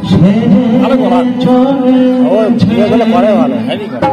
ভালো করান ও এগুলো করে ভালো হেভি করে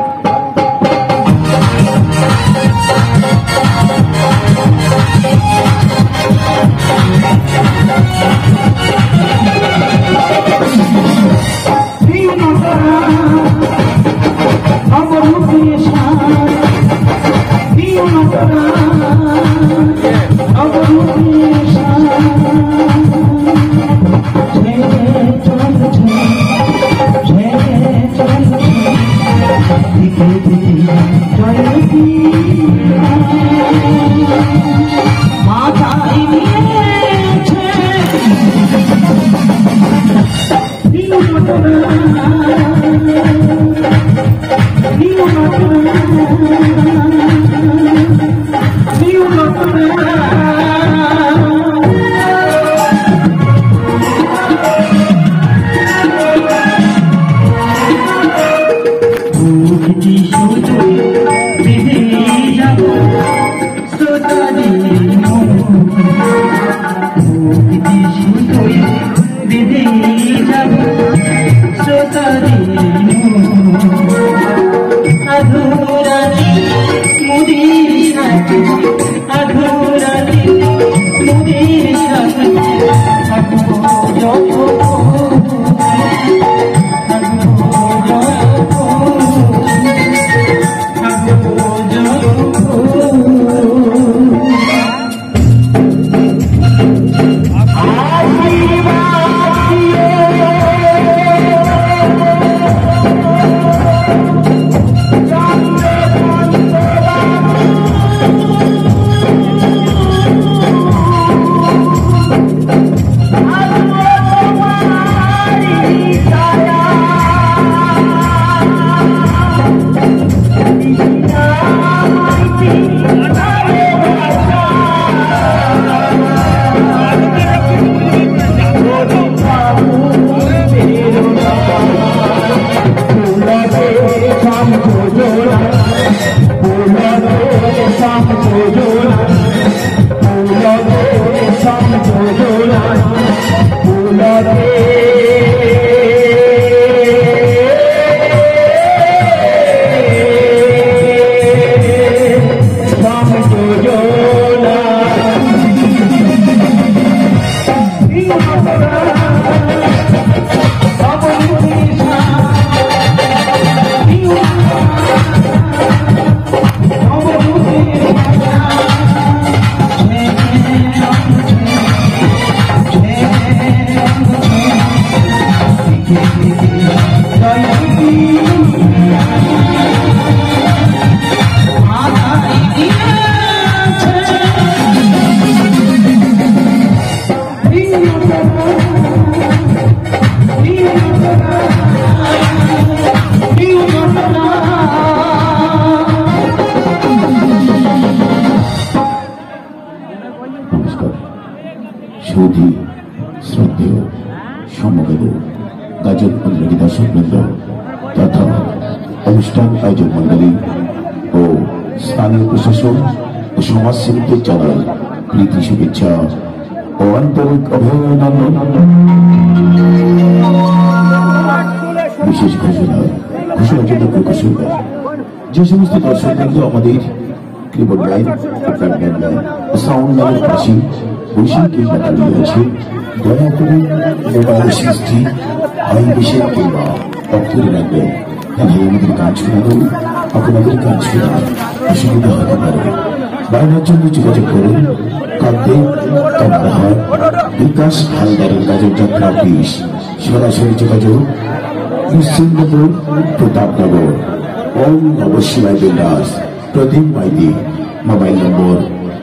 সুধী শ্রদ্ধেয় সমবেত গাজল মন্ডলী দর্শকবৃন্দ তথা অনুষ্ঠান আয়োজক মন্ডলী ও স্থানীয় প্রশাসন ও সমাজসেবীদের জানাই প্রীতি শুভেচ্ছা ও আন্তরিক অভিনন্দন। বিশেষ ঘোষণাযোগ্য ঘোষণা যে সমস্ত দর্শকবৃন্দ আমাদের কিবোর্ড লাইন সাউন্ড লাইনের পাশে বৈশাখী দাঁড়িয়ে আছে, দয়া করে মোবাইল সৃষ্টি আই বিশেষ কিংবা অক্ষরে রাখবেন, তাহলে আমাদের কাজ শোনানো আপনাদের কাজ শোনা অসুবিধা হতে পারে। বাড়ানোর জন্য যোগাযোগ করুন কাঁদতে কামরাহাট বিকাশ হালদারের কাজের যাত্রা অফিস, সরাসরি যোগাযোগ নিশ্চিন্তপুর প্রতাপনগর। ওম নমঃ শিবায় বিন্দাস প্রদীপ মাইতি, মোবাইল নম্বর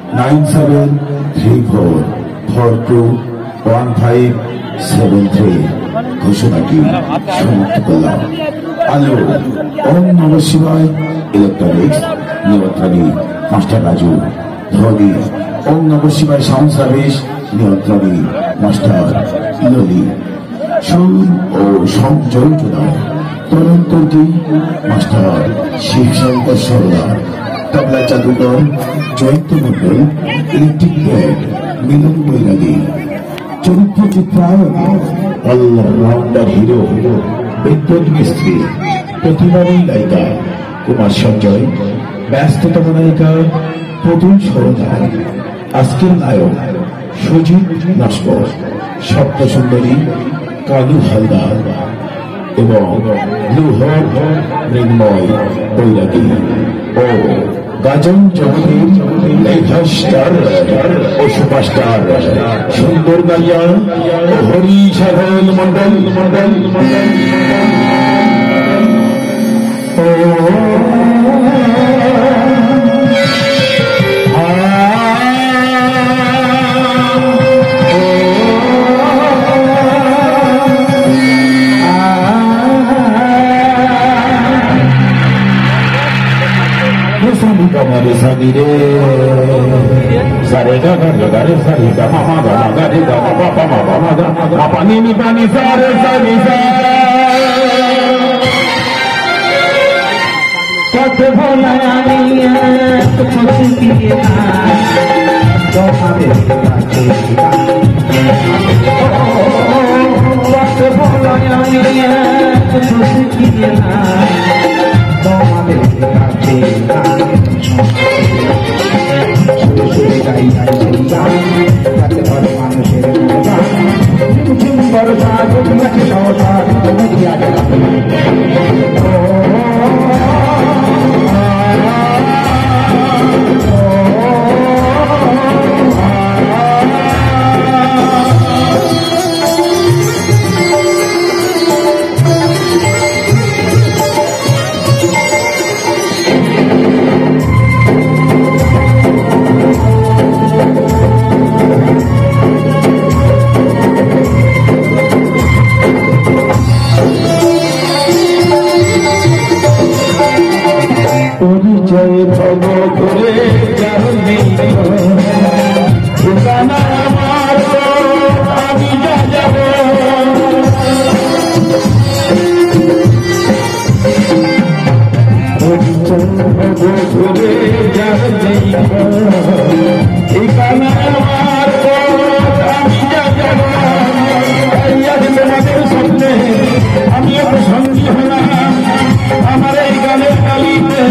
9734421573। ঘোষণাটি সমাপ্ত করলাম। আলো ওম নমঃ শিবায় ইলেকট্রনিক্স নিয়ন্ত্রণী মাস্টার রাজু। ধ্বনি ওম নমঃ শিবায় সাউন্ড সার্ভিস নিয়ন্ত্রণী মাস্টার ললি। সুর ও সংযোজনা তরন্তী মাস্টার শিবশঙ্কর সরদার। তবলা জাদুকর জয়ন্ত মন্ডল। Electric band Milan Bairagi. চরিত্র চিত্রায়ন অলরাউন্ডার হিরো বিদ্যুৎ মিস্ত্রি, প্রতিভাময়ী গায়িকা কুমার সঞ্জয়, ব্যস্ততম নায়িকা পুতুল সরদার, আজকের নায়ক সুজিত নস্কর, সপ্ত সুন্দরী কালু হালদার এবং লুহর মৃন্ময় বৈরাগী ও গাজন জগতের মেগাস্টার ও সুপারস্টার সুন্দর গাইয়া ও হরি সাধন Mondal Mondal Mondal Kamari sagire, sare ga ga ga re sare ga ma ma ga ma ga re ga ma pa ma pa ma ga ma pa ni ni pa ni sare sare sare. Kothe bhola niya, kothe kiya, do hame kache kiya. Kothe bhola niya, kothe kiya, do hame kache kiya. পরিচয় ভব করে জানি ঠিকানা আমার আমি যাব পরিচয় ভব করে জানি ঠিকানা আমার আমি যাব তোমাদের স্বপ্নে আমি এক সঙ্গী হলাম আমার এই গানের তালিতে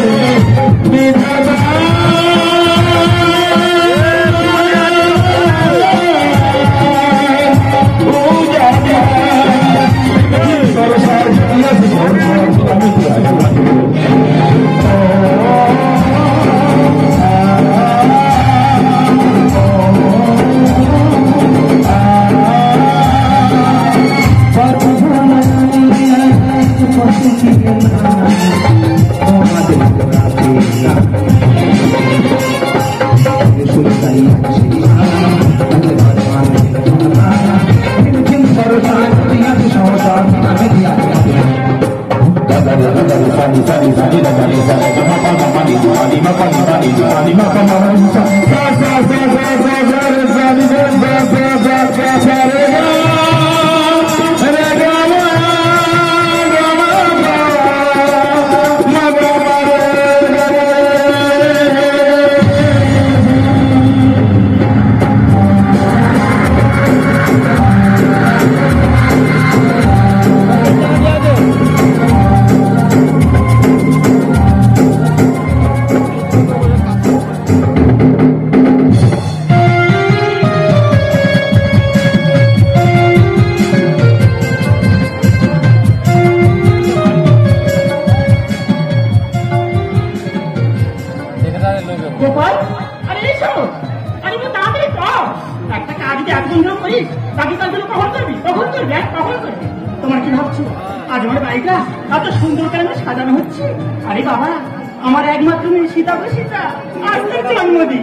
তোমার কি ভাবছো আজ আমার বাড়িটা এত সুন্দর কেন সাজানো হচ্ছে? আরে বাবা, আমার একমাত্র মেয়ে সীতা গো সীতা, আজ তার জন্মদিন।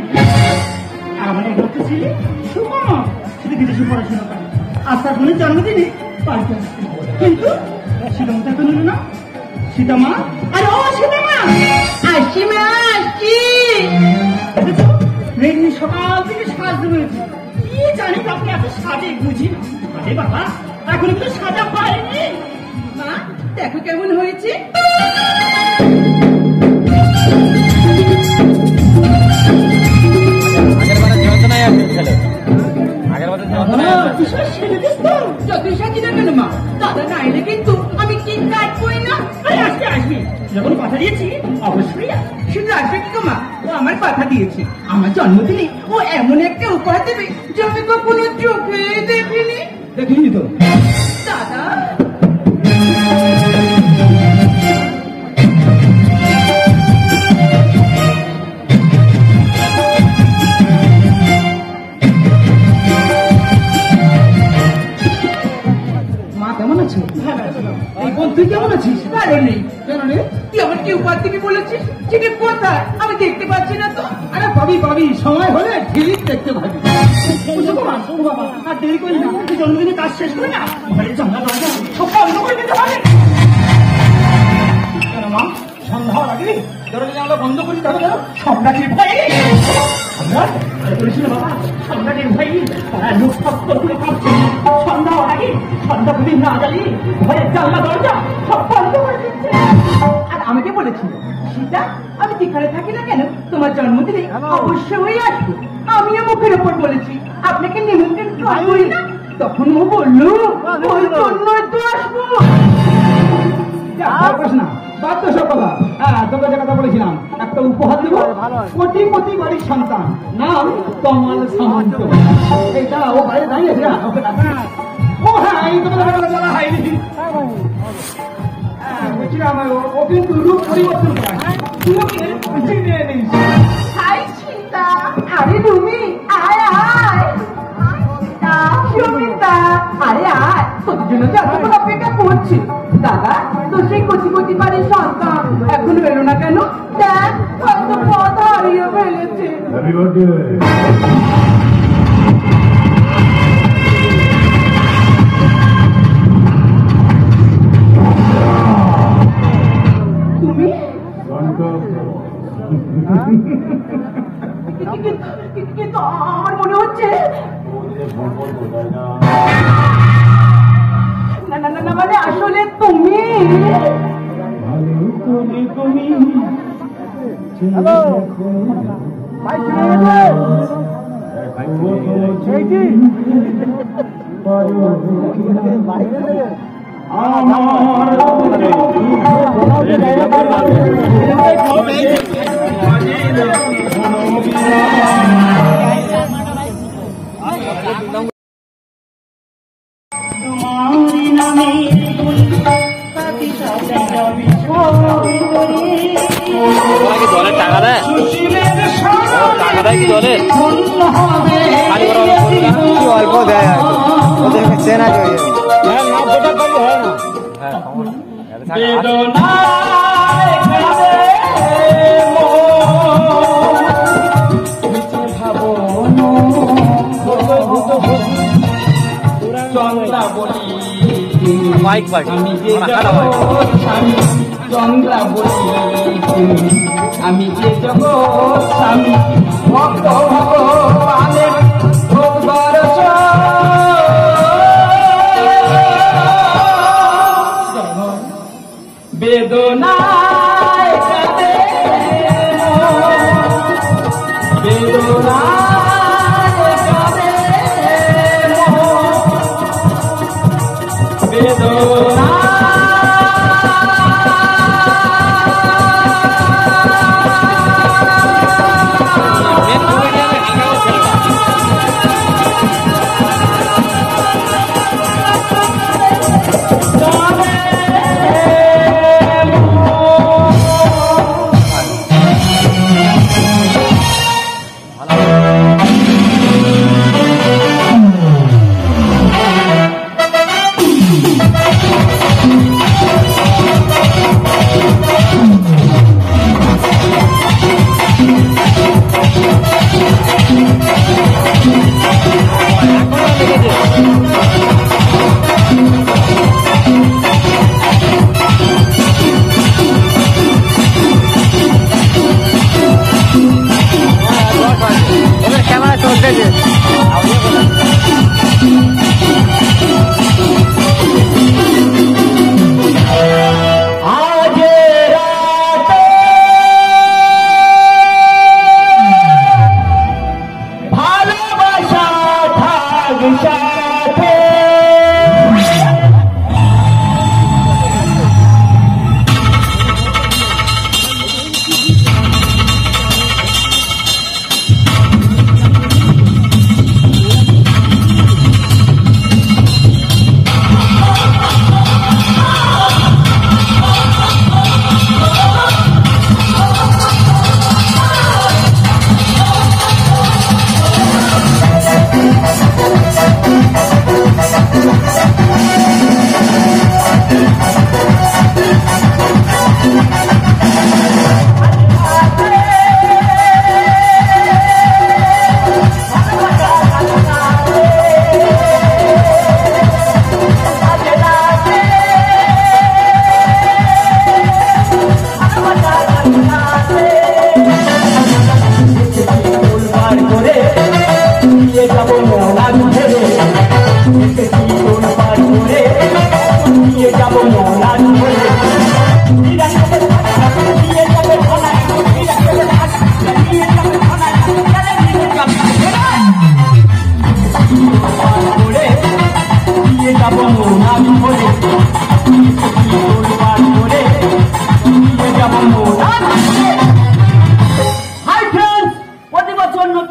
আর আমার একমাত্র ছেলে সুকমা, সেটা বিদেশে পড়াশোনা করে, আজ তার বোনের জন্মদিনে বাড়িতে আসছে। কিন্তু সীতামা তো এখন এলো না। সীতামা, আরে ও সীতামা, আসছি মা আসছি। দেখেছো মেঘনি সকাল থেকে সাজতে হয়েছে, কি জানি আপনি এত সাজে বুঝি না। আরে বাবা, এখন তো সাজা পায়নি। মা দেখো কেমন হয়েছে। আগের বারে যন্ত্রণায় আছে ছেলে, আগের বারে যন্ত্রণায় আছে। কিসের ছেলে দিস তো? যতই সাজি না কথা দিয়েছি অবশ্যই শুধু আসবে কি মা, ও আমার কথা দিয়েছি আমার জন্মদিনে ও এমন একটা উপহার দেবে যে আমি কখনো চোখে দেখিনি। দেখিনি তো দাদা কেমন আছো? এই বোন তুই কেমন আছিস? ভালো নেই। কেন রে? তুই আমার কি উপহার দিবি বলেছিস? চিঠি কোথায়? আমি দেখতে পাচ্ছি না তো। আরে পাবি সময় হলে ঠিক দেখতে পাবি। বাবা আর দেরি করি না, তুই জন্মদিনে কাজ শেষ করে না ঘরে জানলা দরজা সব বন্ধ করে দিতে হবে। কেন মা, সন্ধ্যা হওয়ার আগে দরজা জানলা বন্ধ করে দিতে হবে কেন? সম্রাটের ভাই বলেছিল বাবা, সম্রাটের ভাই তারা লোক সত্য করে কাঁপছে। সন্ধ্যা হওয়ার আগে সন্ধ্যা তুমি না জ্বালিয়ে ঘরের জানলা দরজা সব বন্ধ করে দিচ্ছে। আর আমাকে বলেছিল সীতা আমি যেখানে থাকি না কেন তোমার জন্মদিনে অবশ্যই আসবো। আমিও মুখের ওপর বলেছি আপনাকে নিমন্ত্রণ করবোই না, তখন ও বললো ওই জন্যই তো আসবো। না বাদ তো সব কথা। তোকে যে কথা বলেছিলাম একটা উপহার দিব, কোটিপতি বাড়ির সন্তান, নাম কমল সামন্ত। এই দাঁড়া, ও বাইরে দাঁড়িয়ে আছে, ওকে ডাকা। ও হ্যাঁ, এই তোকে বলা হয়নি। বলছিলাম ও কিন্তু রূপ পরিবর্তন করা, তুইও চিনে নিস। হাই সীতা, আরে রুমি আয় আয়। সুমিতা আরে আয়, তোর জন্য তো এতক্ষণ অপেক্ষা করছি। দাদা তো সেই কচি কচি বাড়ির সন্তান এখন বেরো না কেন? দেখ হয়তো পথ হারিয়ে ফেলেছে। তুমি কিন্তু আমার মনে হচ্ছে না না না, মানে আসলে তুমি জলের টাকা দেয়, টাকা দেয় কি জলের? অল্প দেয়, ওদের চেনা হয় না। বাইক বাইক আমি যে চন্দ্রা বলি, আমি যে জগৎ স্বামী ভক্ত ভগবানের বেদনায় কাঁদে বেদনায় কাঁদে বেদনা।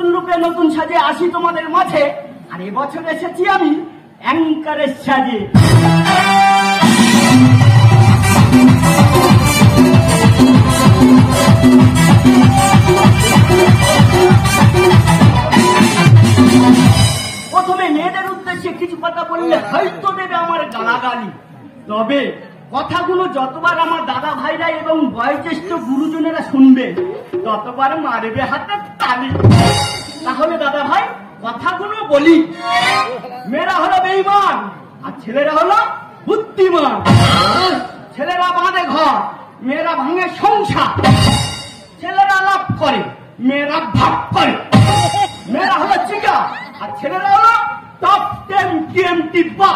নতুন রূপে নতুন সাজে আসি তোমাদের মাঝে। আর এবছর এসেছি আমি অ্যাঙ্কারের সাজে। প্রথমে মেয়েদের উদ্দেশ্যে কিছু কথা বললে হয়তো দেবে আমার গালাগালি, তবে কথাগুলো যতবার আমার দাদা ভাইরা এবং বয়োজ্যেষ্ঠ গুরুজনেরা শুনবে ততবার মারবে হাতে তালি। তাহলে দাদা ভাই কথাগুলো বলি। মেয়েরা হলো বেঈমান আর ছেলেরা হলো বুদ্ধিমান। ছেলেরা বাঁধে ঘর, মেয়েরা ভাঙে সংসার। ছেলেরা লাভ করে, মেয়েরা ভাগ করে। মেয়েরা হলো চিকা আর ছেলেরা হলো টপ 10 TMT বা।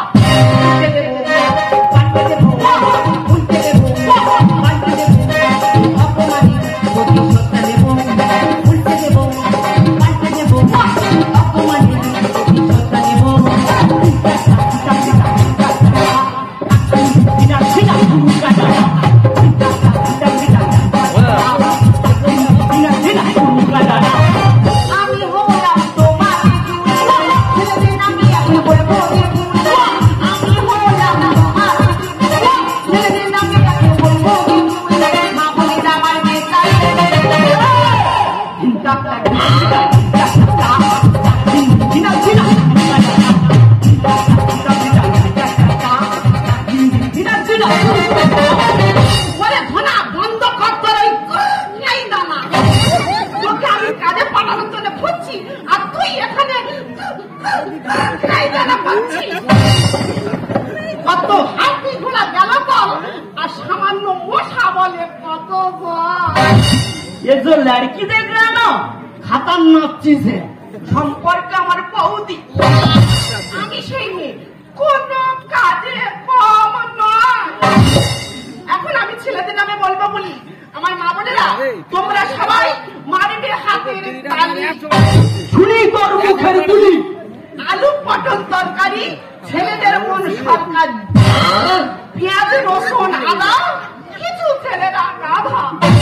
ये जो लड़की देख रहे हैं ना खतरनाक चीज है। সম্পর্কে আমার বৌদি আমি সেই মেয়ে কোন কাজে কম নয়। এখন আমি ছেলেদের নামে বলবো বলি আমার মা বোনেরা তোমরা সবাই মারবে হাতের তালি। শুনি তোর মুখের তুলি আলু পটল তরকারি ছেলেদের মন সরকারি। পেঁয়াজ রসুন আদা কিছু ছেলেরা গাধা।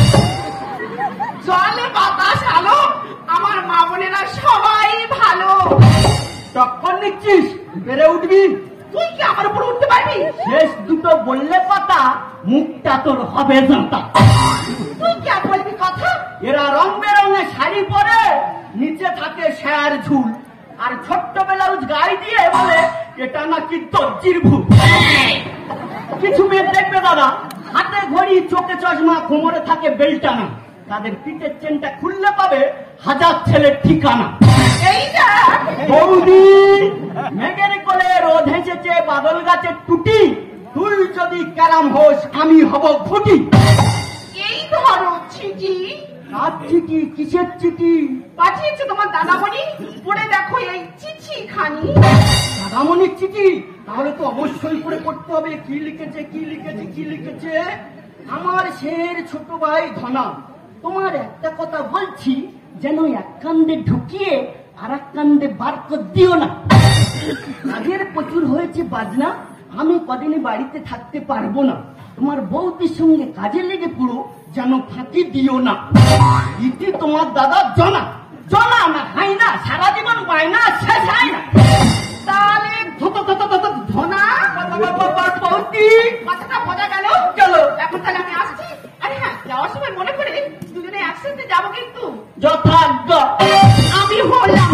জলে বাতাস আলো আমার মা বোনেরা সবাই ভালো। টক্কর নিচ্ছিস বেড়ে উঠবি তুই কি আমার উপর উঠতে পারবি? শেষ দুটো বললে কথা মুখটা তোর হবে জানতা। তুই কি বলবি কথা? এরা রং বেরঙের শাড়ি পরে নিচে থাকে শেয়ার ঝুল আর ছোট্ট ব্লাউজ গায়ে দিয়ে বলে এটা নাকি দর্জির ভুল। কিছু মেয়ে দেখবে দাদা হাতে ঘড়ি চোখে চশমা কোমরে থাকে বেল্টানা, তাদের পিঠের চেনটা খুললে পাবে হাজার ছেলের ঠিকানা। এই বৌদি মেঘের কোলে রোদ হেসেছে বাদল গাছের টুটি, তুই যদি ক্যারাম হোস আমি হব ফুটি। এই ধরো চিঠি। আর চিঠি কিসের চিঠি? পাঠিয়েছে তোমার দাদামণি, পড়ে দেখো এই চিঠি খানি। দাদামণির চিঠি? তাহলে তো অবশ্যই করে পড়তে হবে কি লিখেছে কি লিখেছে কি লিখেছে। আমার শের ছোট ভাই ধনা, তোমার একটা কথা বলছি যেন এক কান্দে ঢুকিয়ে আর এক কান্দে বার করে দিও না। আগের প্রচুর হয়েছে বাজনা, আমি কদিনে বাড়িতে থাকতে পারবো না। তোমার বউটির সঙ্গে কাজে লেগে পুরো যেন ফাঁকি দিও না। ইতি তোমার দাদা জনা জনা না খাই না সারা জীবন পায় না শেষ হয় না। তাহলে ধনা বৌদি কথাটা বোঝা গেল। চলো এখন তাহলে আমি আসছি। আরে হ্যাঁ যাওয়ার সময় মনে করে দুজনে একসাথে যাবো কিন্তু। যথাজ্ঞা। আমি হলাম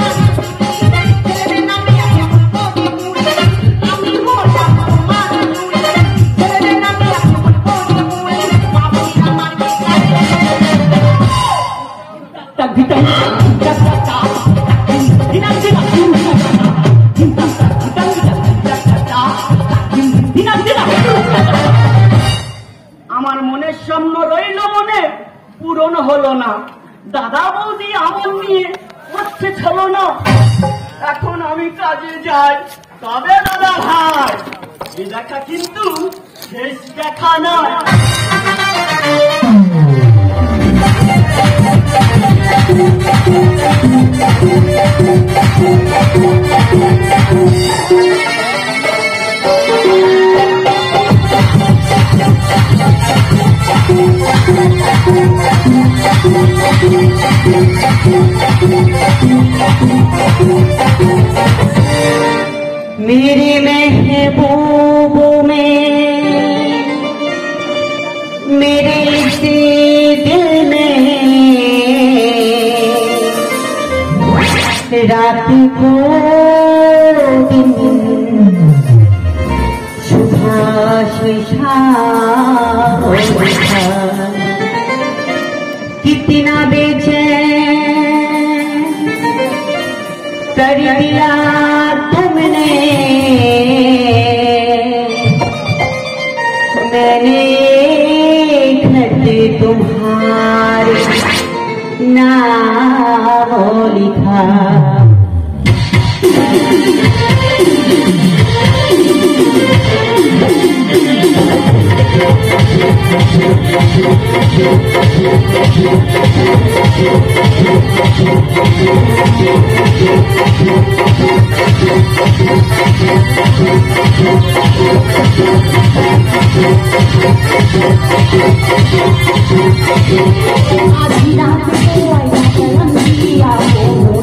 আমার মনের স্বপ্ন রইল মনে পূরণ হলো না। দাদা বৌদি আমল নিয়ে করছে ছলো না। এখন আমি কাজে যাই, তবে দাদা ভাই এই দেখা কিন্তু শেষ দেখা নয়। मेरे महबूब में मेरे इस दिल में रात को दिन सुबह शाम कितना बेचैन कर दिया तुमने मैंने खत तुम्हारे नाम लिखा आधी रात को आया कलम किया वो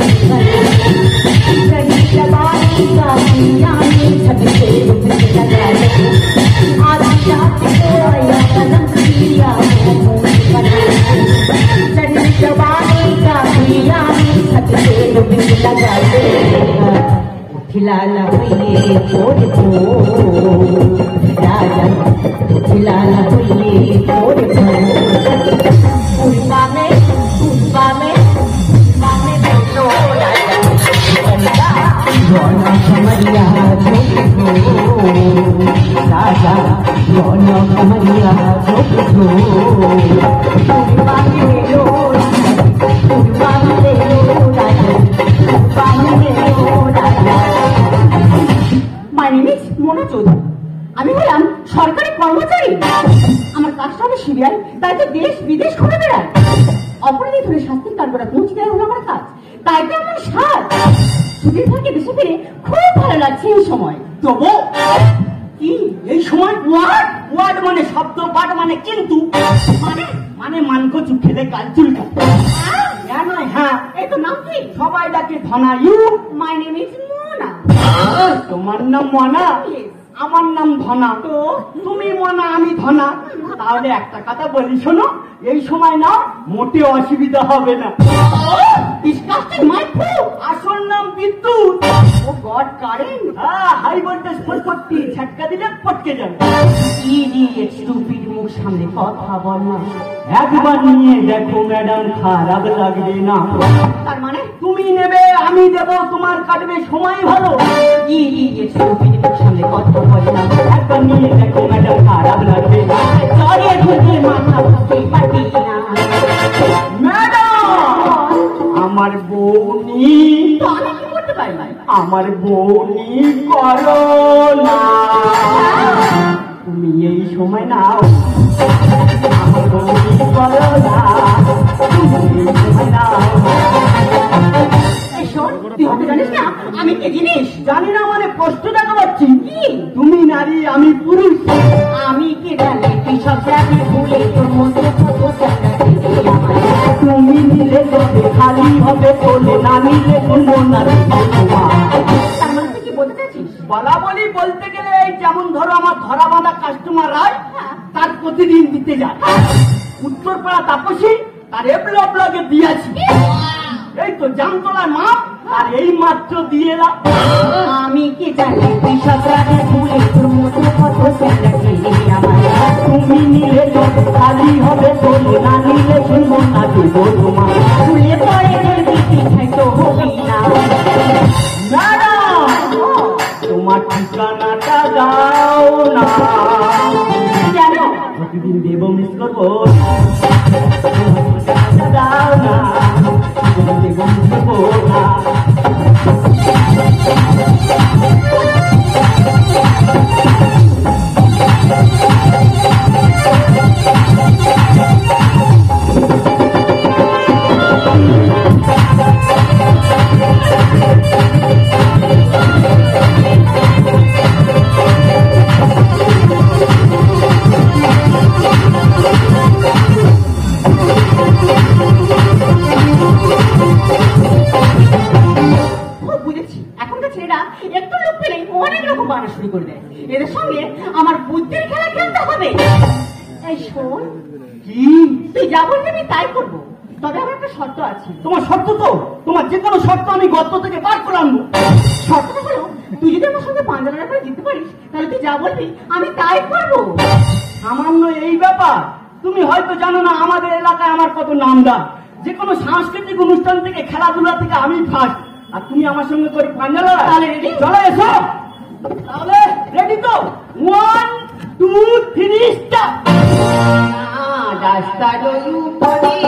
जबानी का दुनिया में छत से लगा आधी रात को आया कलम किया वो जबानी का दुनिया में छत से लगा खिलाना हुई छोड़ दो राजा खिलाना हुई छोड़ दो कमरिया राजा दोनों कमरिया My name is Mona Chaudhary. আমি হলাম সরকারি কর্মচারী। আমার কাজটা হবে সিবিআই, তাই তো দেশ বিদেশ ঘুরে বেড়ায়। অপরাধী ধরে শাস্তির কাঠগড়ায় পৌঁছে দেওয়া হলো আমার কাজ, তাই তো আমার স্বাদ। ছুটির ফাঁকে দেশে ফিরে খুব ভালো লাগছে এই সময়। তবু কি এই সময় ওয়ার্ড ওয়ার্ড মানে শব্দ, পাঠ মানে কিন্তু, মানে মানে মানকচু খেলে কাল চুল কাটে। হ্যাঁ, এই তো নাম কি? সবাই ডাকে Dhana. You? My name is Mona. তোমার নাম মনা? আমার নাম ধনা। তো তুমি মনা, আমি ধনা। তাহলে একটা কথা বলি শোনো, এই সময় না মোটে অসুবিধা হবে না। আসল নাম Bidyut. Oh god, current. High voltage 440 ঝটকা দিলে পটকে যাবে। ইডিয়েট স্টুপিড, মুখ সামনে কথা বল না। একবার নিয়ে দেখো ম্যাডাম, খারাপ লাগবে না। তার মানে তুমি নেবে, আমি দেব, তোমার কাটবে সময় ভালো। ইডিয়েট স্টুপিড, মুখ সামনে কথা বল না। একবার নিয়ে দেখো ম্যাডাম, খারাপ লাগবে না। চলে ধরে মাথা ভাসে পাটি না। ম্যাডাম, আমার বউনি, আমি কি করতে পারি? আমার বউনি করো না। তুমি এই সময় নাও, আমার বউনি করো না। তুমি এই সময় নাও। তুই হতে জানিস না আমি কে জিনিস? জানি না মানে কষ্ট দেখা পাচ্ছি। কি তুমি নারী, আমি পুরুষ? আমি কে জানি? তুই সব জানি ভুলে তোর মধ্যে তুমি নিলে তবে খালি হবে, তোলে না নিলে কোনো না। তার মানে তুই কি বলতে চাচ্ছিস? বলা বলি বলতে গেলে এই যেমন ধরো আমার ধরা বাঁধা কাস্টমার রায়, তার প্রতিদিন দিতে যায়। উত্তরপাড়া তাপসী তার ব্লগে দিয়েছি। এই তো জামতলার মাপ, আর এই মাত্র দিয়ে এলাম। আমি কি জানি তুই সব রাতে ভুলে তোর মতো কত তুমি নিলে খালি হবে, তোলে না নিলে শুনবো না। দেবো তোমার ভুলে পড়ে তো হবি না। তোমার ঠিকানাটা দাও না। কেন? প্রতিদিন দেব, মিস করবো। দাও না, দেব, মিস করবো না। বানা শুরু করে দেয়। এদের সঙ্গে আমার বুদ্ধির খেলা খেলতে হবে। এই শোন, কি তুই যা বলবি আমি তাই করবো, তবে আমার একটা শর্ত আছে। তোমার শর্ত তো, তোমার যে কোনো শর্ত আমি গর্ত থেকে বার করে আনবো। শর্তটা হলো, তুই যদি আমার সঙ্গে 5 টাকা করে জিততে পারিস তাহলে তুই যা বলবি আমি তাই করবো। সামান্য এই ব্যাপার? তুমি হয়তো জানো না আমাদের এলাকায় আমার কত নামডাক। যে কোনো সাংস্কৃতিক অনুষ্ঠান থেকে, খেলাধুলা থেকে আমি ফার্স্ট। আর তুমি আমার সঙ্গে করি পাঞ্জা লড়াই? তাহলে ready? চলো এসো। তাহলে রেডি তো? 1 2 3 স্টার্ট। রাস্তা জয়ু পরি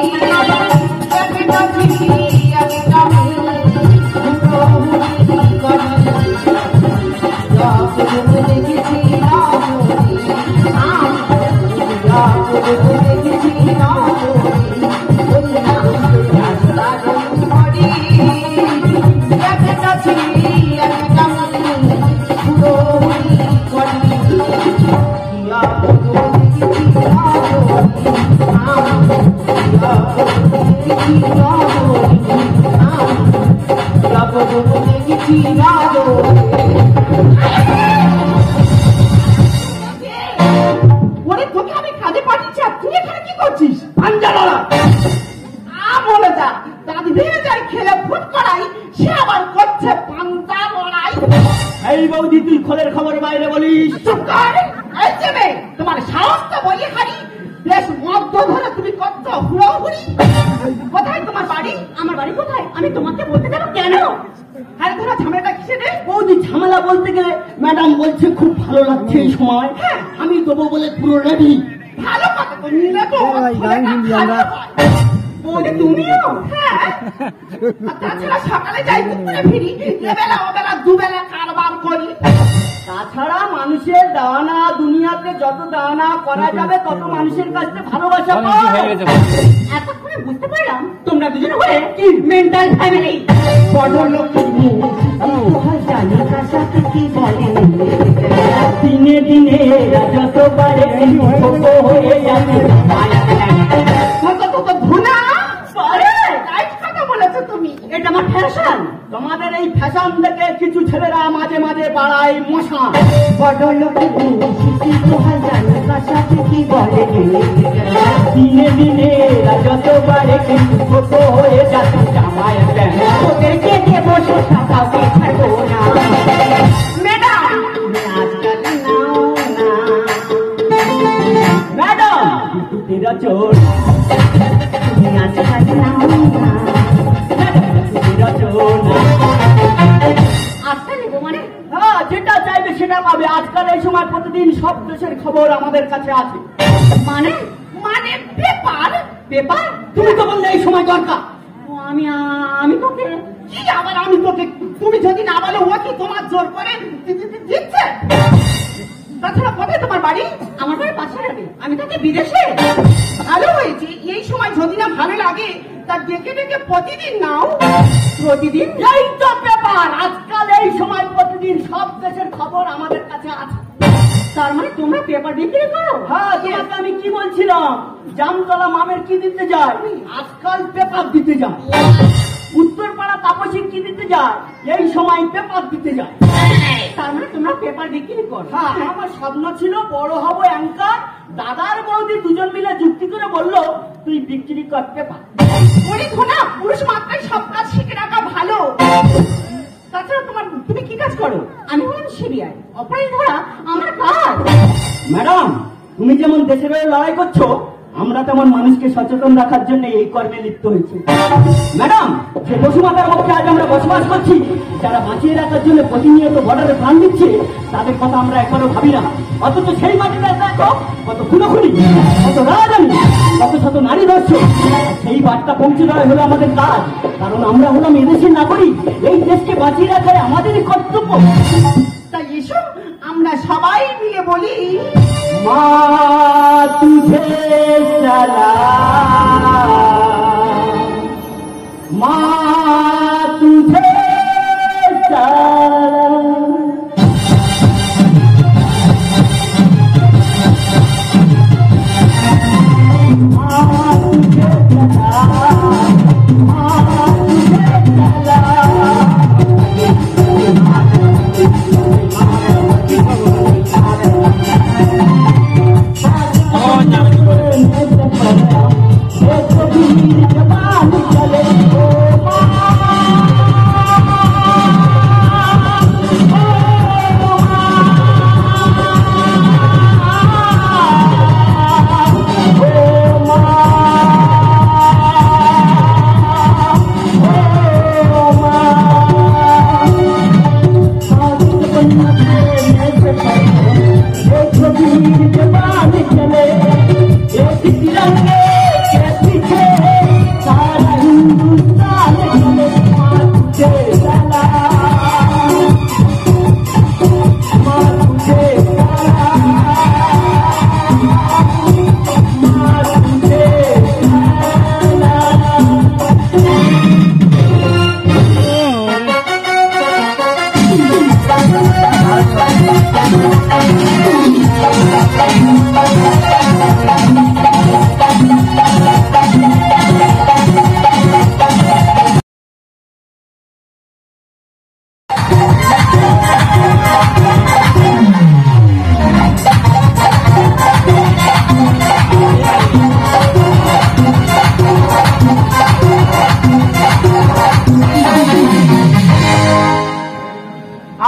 ওরে তোকে আমি কাজে পাঠিয়েছি, আর তুই এখানে কি করছিস? পাঞ্জা লড়াই। বলে যা দাদি ভেঙে যায় খেলে ফুট করাই, সে আবার করছে পান্তা লড়াই। এই বৌদি, তুই খোলের খবর বাইরে বলিস। চুপ কর। এই যে মেয়ে, তোমার সাহস তো বলি হারি, বেশ মদ্য ধরে তুমি কত হুড়োহুড়ি। কোথায় তোমার বাড়ি? আমার বাড়ি কোথায় আমি তোমাকে বলতে যাবো কেন? আরে ধরো ঝামেলাটা কিসে রে? বৌদি, ঝামেলা বলতে গেলে ম্যাডাম বলছে খুব ভালো লাগছে এই সময়, হ্যাঁ। আমি দেবো বলে পুরো রেডি। ভালো কথা তো নিলে তো বৌদি তুমিও? হ্যাঁ। আর তাছাড়া সকালে যাই, দুপুরে ফিরি, এবেলা ওবেলা দুবেলা কারবার করি। তাছাড়া মানুষের দাওয়ানা, দুনিয়াতে যত দাওয়ানা করা যাবে তত মানুষের কাছে ভালোবাসা পায়। এতক্ষণে বুঝতে পারলাম তোমরা দুজনে বলে কি মেন্টাল ফ্যামিলি। বড় লোক জানি কার সাথে কি বলে, দিনে দিনে যত পারে হয়ে যাবে। তুমি এটা আমার ফ্যাশন। তোমাদের এই ফ্যাশন থেকে কিছু ছেলেরা মাঝে মাঝে বাড়ায় মশা। বড় লোক জানি কার সাথে কি বলে, দিনে দিনে যত পারে ছোট হয়ে যাচ্ছে জামায় প্যান্ট। ওদেরকে দিয়ে বসে কাউকে ছাড়বো না। ম্যাডাম আজকাল নাও না, ম্যাডাম তেরা চোর, তুমি আজকাল নাও না। তেরা চোর না। আজকাল নেবো মানে? হ্যাঁ, যেটা চাইবে সেটা পাবে। আজকাল এই সময় প্রতিদিন সব দেশের খবর আমাদের কাছে আছে। মানে মানে পেপার? পেপার? তুমি তো বললে এই সময় দরকার। ও, আমি তোকে কি আবার আমি তোকে, তুমি যদি না বলে ও কি তোমার জোর করে দিচ্ছে? তাছাড়া কোথায় তোমার বাড়ি? আমার বাড়ি পাশে যাবে, আমি তাকে বিদেশে। ভালো হয়েছে, এই সময় যদি না ভালো লাগে তা ডেকে ডেকে প্রতিদিন নাও। প্রতিদিন? এই তো ব্যাপার, আজকাল এই সময় প্রতিদিন সব দেশের খবর আমাদের কাছে আছে। তার মানে তোমরা পেপার বিক্রি করো? হ্যাঁ, তোমাকে আমি কি বলছিলাম, জামতলা মামের কি দিতে যায়, আজকাল পেপার দিতে যায়। উত্তরপাড়া তাপসী কি দিতে যায়, এই সময় পেপার দিতে যায়। তার মানে তোমরা পেপার বিক্রি করো? হ্যাঁ, আমার স্বপ্ন ছিল বড় হবো অ্যাঙ্কার। দাদার বৌদি দুজন মিলে যুক্তি করে বললো তুই বিক্রি কর পেপার। ওরে ঘোনা, পুরুষ মাত্রায় সব কাজ শিখে রাখা ভালো। তাছাড়া তুমি কি কাজ করো? আমি হলাম সিবিআই, অপরাধী ধরা আমার কাজ। ম্যাডাম, তুমি যেমন দেশের হয়ে লড়াই করছো, আমরা তেমন মানুষকে সচেতন রাখার জন্য এই কর্মে লিপ্ত হয়েছি। ম্যাডাম, যে বসুমাতার মধ্যে আজ আমরা বসবাস করছি, যারা বাঁচিয়ে রাখার জন্য প্রতিনিয়ত বর্ডারে প্রাণ দিচ্ছে, তাদের কথা আমরা একবারও ভাবি না। অথচ সেই মাটিতে দেখো কত খুনোখুনি, কত রাজানি, কত শত নারী ধর্ষণ। সেই বার্তা পৌঁছে দেওয়া হলো আমাদের কাজ, কারণ আমরা হলাম এদেশের নাগরিক। এই দেশকে বাঁচিয়ে রাখাই আমাদেরই কর্তব্য। তাই এসো আমরা সবাই মিলে বলি, মা তুঝে সালাম, মা তুঝে সালাম। মা তুঝে সালাম, মা তুঝে সালাম।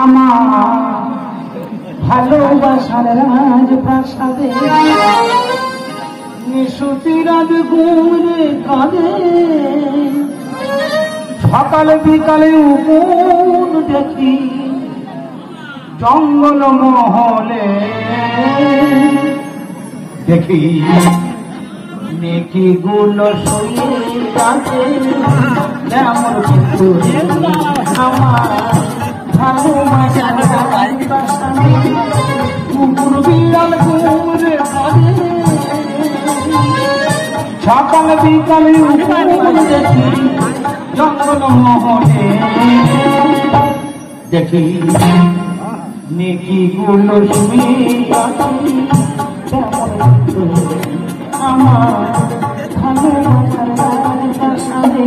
আমার ভালোবাসার রাজপ্রাসাদে নিশুতিরাত ঘুরে কাঁদে সকালে বিকালে উকুন দেখি জঙ্গল মহলে দেখি নেকি গুলো শুয়ে কাঁদে এমন কিন্তু আমার ভালোবাসার রাজপ্রাসাদে কুকুর বিড়াল ঘুরে কাঁদে সকাল বিকালে উকুন দেখি জঙ্গল মহলে দেখি নেকি গুলো শুয়ে আমার ভালোবাসার রাজপ্রাসাদে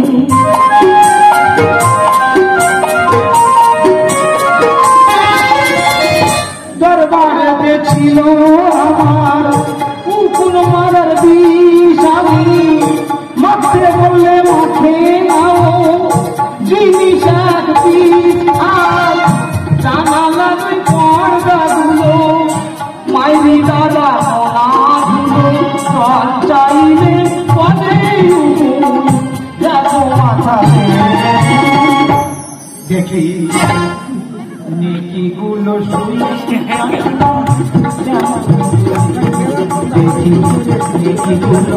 দরবারে ছিল আমার উকুন মারার বিষ আমি মাঠে বললে মাঠে নাও জিনিস এক পিঠ আর জানালা দুই পর্দাগুলো মাইরি দাদা ধুলো চাইলে পদে দেখো মাথাতে দেখি নেকি গুলো শুয়ে দেখি নেকি গুলো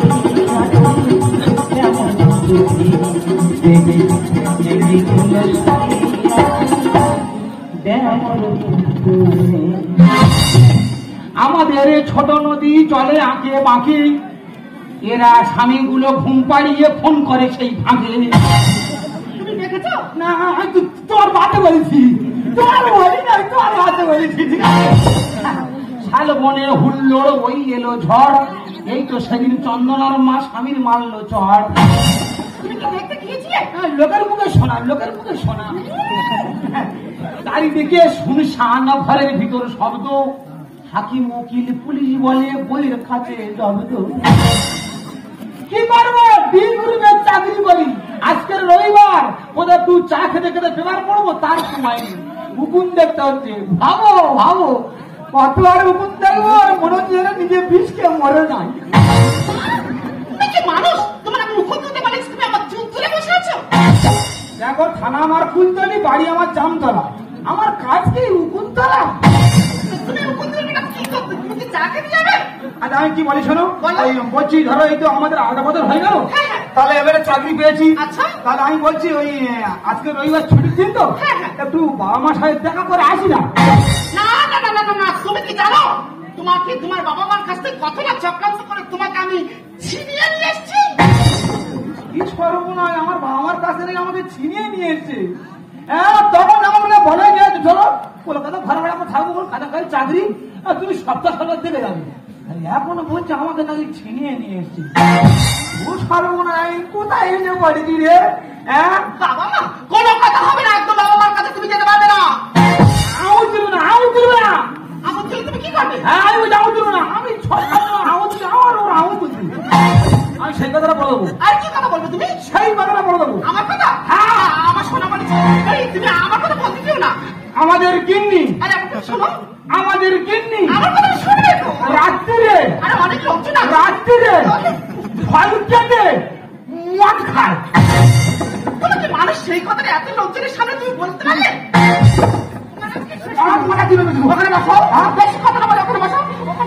আমাদের ছোট নদী চলে আঁকে বাঁকে এরা স্বামীগুলো ঘুম পাড়িয়ে ফোন করে সেই ফাঁকে তুমি দেখেছো? না তোর বাতে বলেছি তোর বলি না তোর বাতে বলেছি শালবনের হুল্লোড় ওই এলো ঝড় এই তো সেদিন চন্দনার মা স্বামীর মারলো চড় তুমি কি দেখতে গিয়েছিলে? লোকের মুখে শোনা লোকের মুখে শোনা চারিদিকে শুনশান ঘরের ভিতর শব্দ হাকিম উকিল পুলিশ বলে বইয়ের কাছে জব্দ কি করবো দিন গ্রুপের চাকরি করি আজকের রবিবার ওদের তুই চা খেতে খেতে পেপার পড়বো তার সময় নেই উকুন দেখতে হচ্ছে ভাবো ভাবো কত আর উকুন দেখবো মনে হচ্ছে নিজে বিষকে মরে নাই তুমি কি মানুষ? তোমার আমি মুখ তুলতে পারছি, তুমি আমার চুল তুলে বসে আছো। দেখো থানা আমার কুলতলি বাড়ি আমার জামতলা আমার কাজ কি উকুনতলা তুমি মুখ তুলবে না কি করতে? তুমি কি চা খেতে যাবে? আচ্ছা আমি কি বলি শোনো বলো। ওই বলছি ধরো এই তো আমাদের আধা বছর হয়ে গেল হ্যাঁ, হ্যাঁ। তাহলে এবারে চাকরি পেয়েছি আচ্ছা। তাহলে আমি বলছি ওই আজকে রবিবার ছুটির দিন তো হ্যাঁ, হ্যাঁ। একটু বাবা মার সাথে দেখা করে আসি না না না না না না না, তুমি কি জানো তোমাকে তোমার বাবা মার কাছ থেকে কতটা চক্রান্ত করে তোমাকে আমি ছিনিয়ে নিয়ে এসেছি? কি সর্বনয় আমার বাবা মার কাছে থেকে আমাকে ছিনিয়ে নিয়ে এসছে হ্যাঁ তখন আমার মনে বলে গিয়েছে চলো কলকাতা ভাড়া ভাড়া আমরা থাকবো কাছাকাছি চাকরি আর তুমি সপ্তাহ সপ্তাহ থেকে যাবে আর এখনো বলছে আমাকে নাকি ছিনিয়ে নিয়ে এসছে ও সর্বনয় কোথায় এনে পড়েছি রে হ্যাঁ বাবা মা কোনো কথা হবে না, একদম বাবা মার কাছে তুমি যেতে পারবে না। আউট দিল না আউট দিল না আমার ছেলে তুমি কি করবে? হ্যাঁ আমি আউট দিল না আমি আউট দিল আমার ওর আউট দিল আমি সেই কথাটা বলে দেবো আর কি কথা বলবে তুমি? সেই কথাটা বলে দেবো আমার কথা? হ্যাঁ। আমার শোনা মানে এই তুমি আমার কথা বলতে দিও না। আমাদের গিন্নি আরে আমার কথা শোনো, আমাদের গিন্নি আমার কথা শুনবে তো। রাত্রিরে আরে অনেক লোকজন আছে। রাত্রিরে ফল কেটে মদ খায় তুমি কি মানুষ? সেই কথাটা এত লোকজনের সামনে তুমি বলতে পারলে? আমার মাথা দিবে ওখানে বসো, বেশি কথা না বলে ওখানে বসো।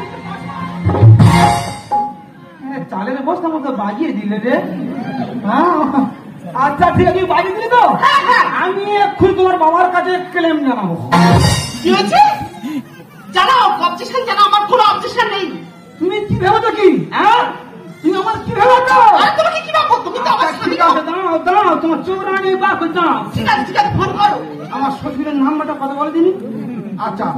চালের বস্তা মতো বাজিয়ে দিলে রে হ্যাঁ আচ্ছা ঠিক আছে তুই বাজিয়ে দিলি তো হ্যাঁ, হ্যাঁ। আমি এক্ষুনি তোমার বাবার কাছে ক্লেম জানাবো কি হয়েছে? জানাও, অবজেকশন জানাও, আমার কোনো অবজেকশন নেই। তুমি কি ভেবেছো কি হ্যাঁ তুমি আমার কি ভেবেছো আরে তোমাকে কি ভাবো? তুমি তো আমার স্বামী। ঠিক আছে দাঁড়াও দাঁড়াও তোমার চৌরানি বাক দাঁড়াও ঠিক আছে ঠিক আছে, ফোন করো। আমার শ্বশুরের নাম্বারটা কথা বলে দিনি আচ্ছা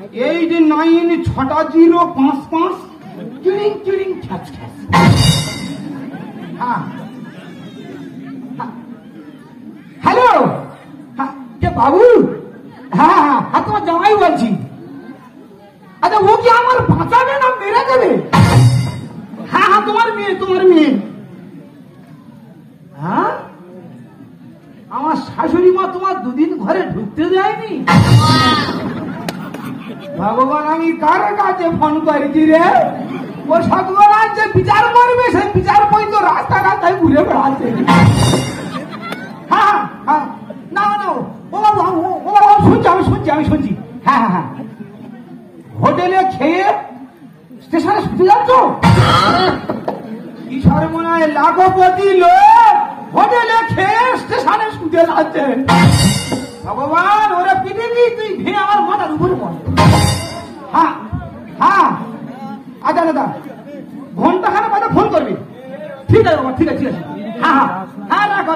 896055 চিড়িং চিড়িং খ্যাচ খ্যাচ হ্যাঁ হ্যালো কে বাবু হ্যাঁ হ্যাঁ হ্যাঁ তোমার জামাই বলছি আচ্ছা ও কি আমার বাঁচাবে না মেরে দেবে হ্যাঁ হ্যাঁ তোমার মেয়ে হ্যাঁ আমার শাশুড়ি মা তোমার দুদিন ঘরে ঢুকতে দেয়নি? ভগবান আমি কার কাছে ফোন করেছি রে? ও সতগণার যে বিচার করবে সেই বিচার পর্যন্ত রাস্তাঘাটায় ঘুরে বেড়াচ্ছে। হ্যাঁ হ্যাঁ, না না, ও বাবু আমি শুনছি। হ্যাঁ হ্যাঁ হ্যাঁ, হোটেলে খেয়ে স্টেশনে শুতে যাচ্ছ? কি সর্বনায় লাখপতি লোক হোটেলে খেয়ে স্টেশনে শুতে যাচ্ছে। ভগবান, ওরা পৃথিবী তুই ভেঙে আমার মাথার উপরে পড়ে। হ্যাঁ হ্যাঁ, আচ্ছা দাদা, ঘন্টাখানে বাদে ফোন করবি। ঠিক আছে বাবা, ঠিক আছে। হ্যাঁ হ্যাঁ, রাখো।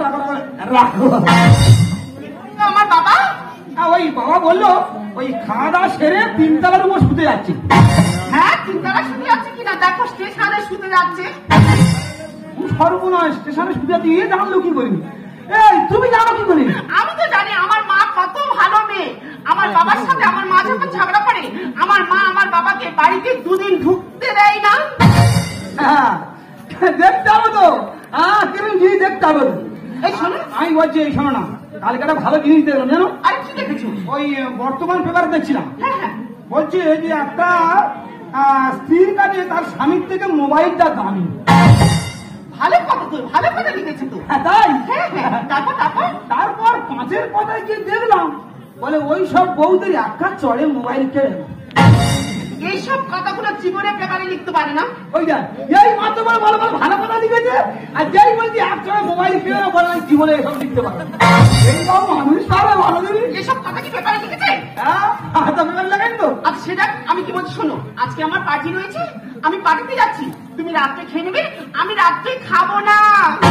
আমার বাবা? ওই বাবা বললো ওই খাওয়া দাওয়া সেরে 3 তলার উপর শুতে যাচ্ছে। হ্যাঁ, 3 তলায় শুতে যাচ্ছে কিনা দেখো, স্টেশনে শুতে যাচ্ছে। সর্বনয়, স্টেশনে শুতে যাচ্ছে, এ জানলো কি করিনি? এই তুমি জানো কি করি? আমি তো জানি আমার মা কত ভালো মেয়ে। আমার বাবার সাথে আমার মা যখন ঝগড়া করে, আমার মা আমার বাবাকে বাড়িতে 2 দিন ঢুকতে দেয় না। হ্যাঁ, দেখতে হবে তো। হ্যাঁ, কিরম জিনিস দেখতে হবে। এই শোনো, আমি বলছি, এই শোনো না, কালকে একটা ভালো জিনিস দেখলাম জানো? আরে কি দেখেছো? ওই বর্তমান পেপার দেখছিলাম। হ্যাঁ হ্যাঁ, বলছে যে একটা স্ত্রীর কাছে তার স্বামীর থেকে মোবাইলটা দামি। ভালো কথা তো, ভালো কথা লিখেছে তো। হ্যাঁ তাই? হ্যাঁ, তারপর 5-এর কথায় গিয়ে দেখলাম বলে ওই সব বউদের একটা চড়ে মোবাইল কেড়ে। এইসব কথাগুলো জীবনে পেপারে লিখতে পারে না। ওই দেখ, এই মাত্র বলে ভালো কথা লিখেছে, আর যেই বলছি এক চড়ে মোবাইল কেড়ে না, বলে জীবনে এসব লিখতে পারে। এই সব মানুষ তাহলে ভালো দিবি। এসব কথা কি পেপারে লিখেছে? হ্যাঁ, পেপার লাগাই তো। আচ্ছা সেটা আমি কি বলছি শোনো, আজকে আমার পার্টি রয়েছে, আমি পার্টিতে যাচ্ছি, তুমি রাত্রে খেয়ে নেবে, আমি রাত্রে খাবো না।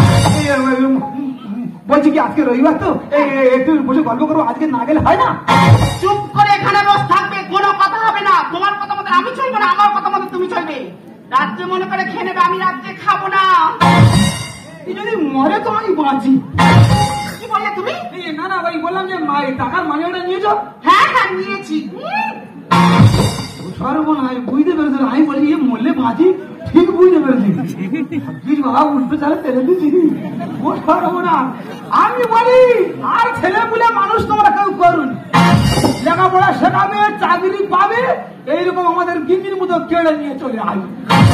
বলছি কি আজকে রবিবার তো, একটু বসে গল্প করবো, আজকে না গেলে হয় না? চুপ করে এখানে বস থাকবে, কোনো কথা হবে না। তোমার কথা মতো আমি চলবো না, আমার কথা মতো তুমি চলবে। রাত্রে মনে করে খেয়ে নেবে, আমি রাত্রে খাবো না। যদি মরে তো আমি বাঁচি। কি বললে তুমি? না না, ওই বললাম যে টাকার মানিটা নিয়েছো? হ্যাঁ হ্যাঁ, নিয়েছি। সর্বনাশ, বুঝতে পেরেছিল। আমি বলি মরলে বাঁচি, ঠিক বুঝতে পেরেছি। বাবা উল্টো চালে ফেলে দিচ্ছি। ও সর্বনাশ, আমি বলি আর ছেলে পুলে মানুষ তোমরা কেউ করুন, লেখাপড়া শেখাবে, চাকরি পাবে, এইরকম আমাদের গিন্দির মতো কেড়ে নিয়ে চলে আসবে।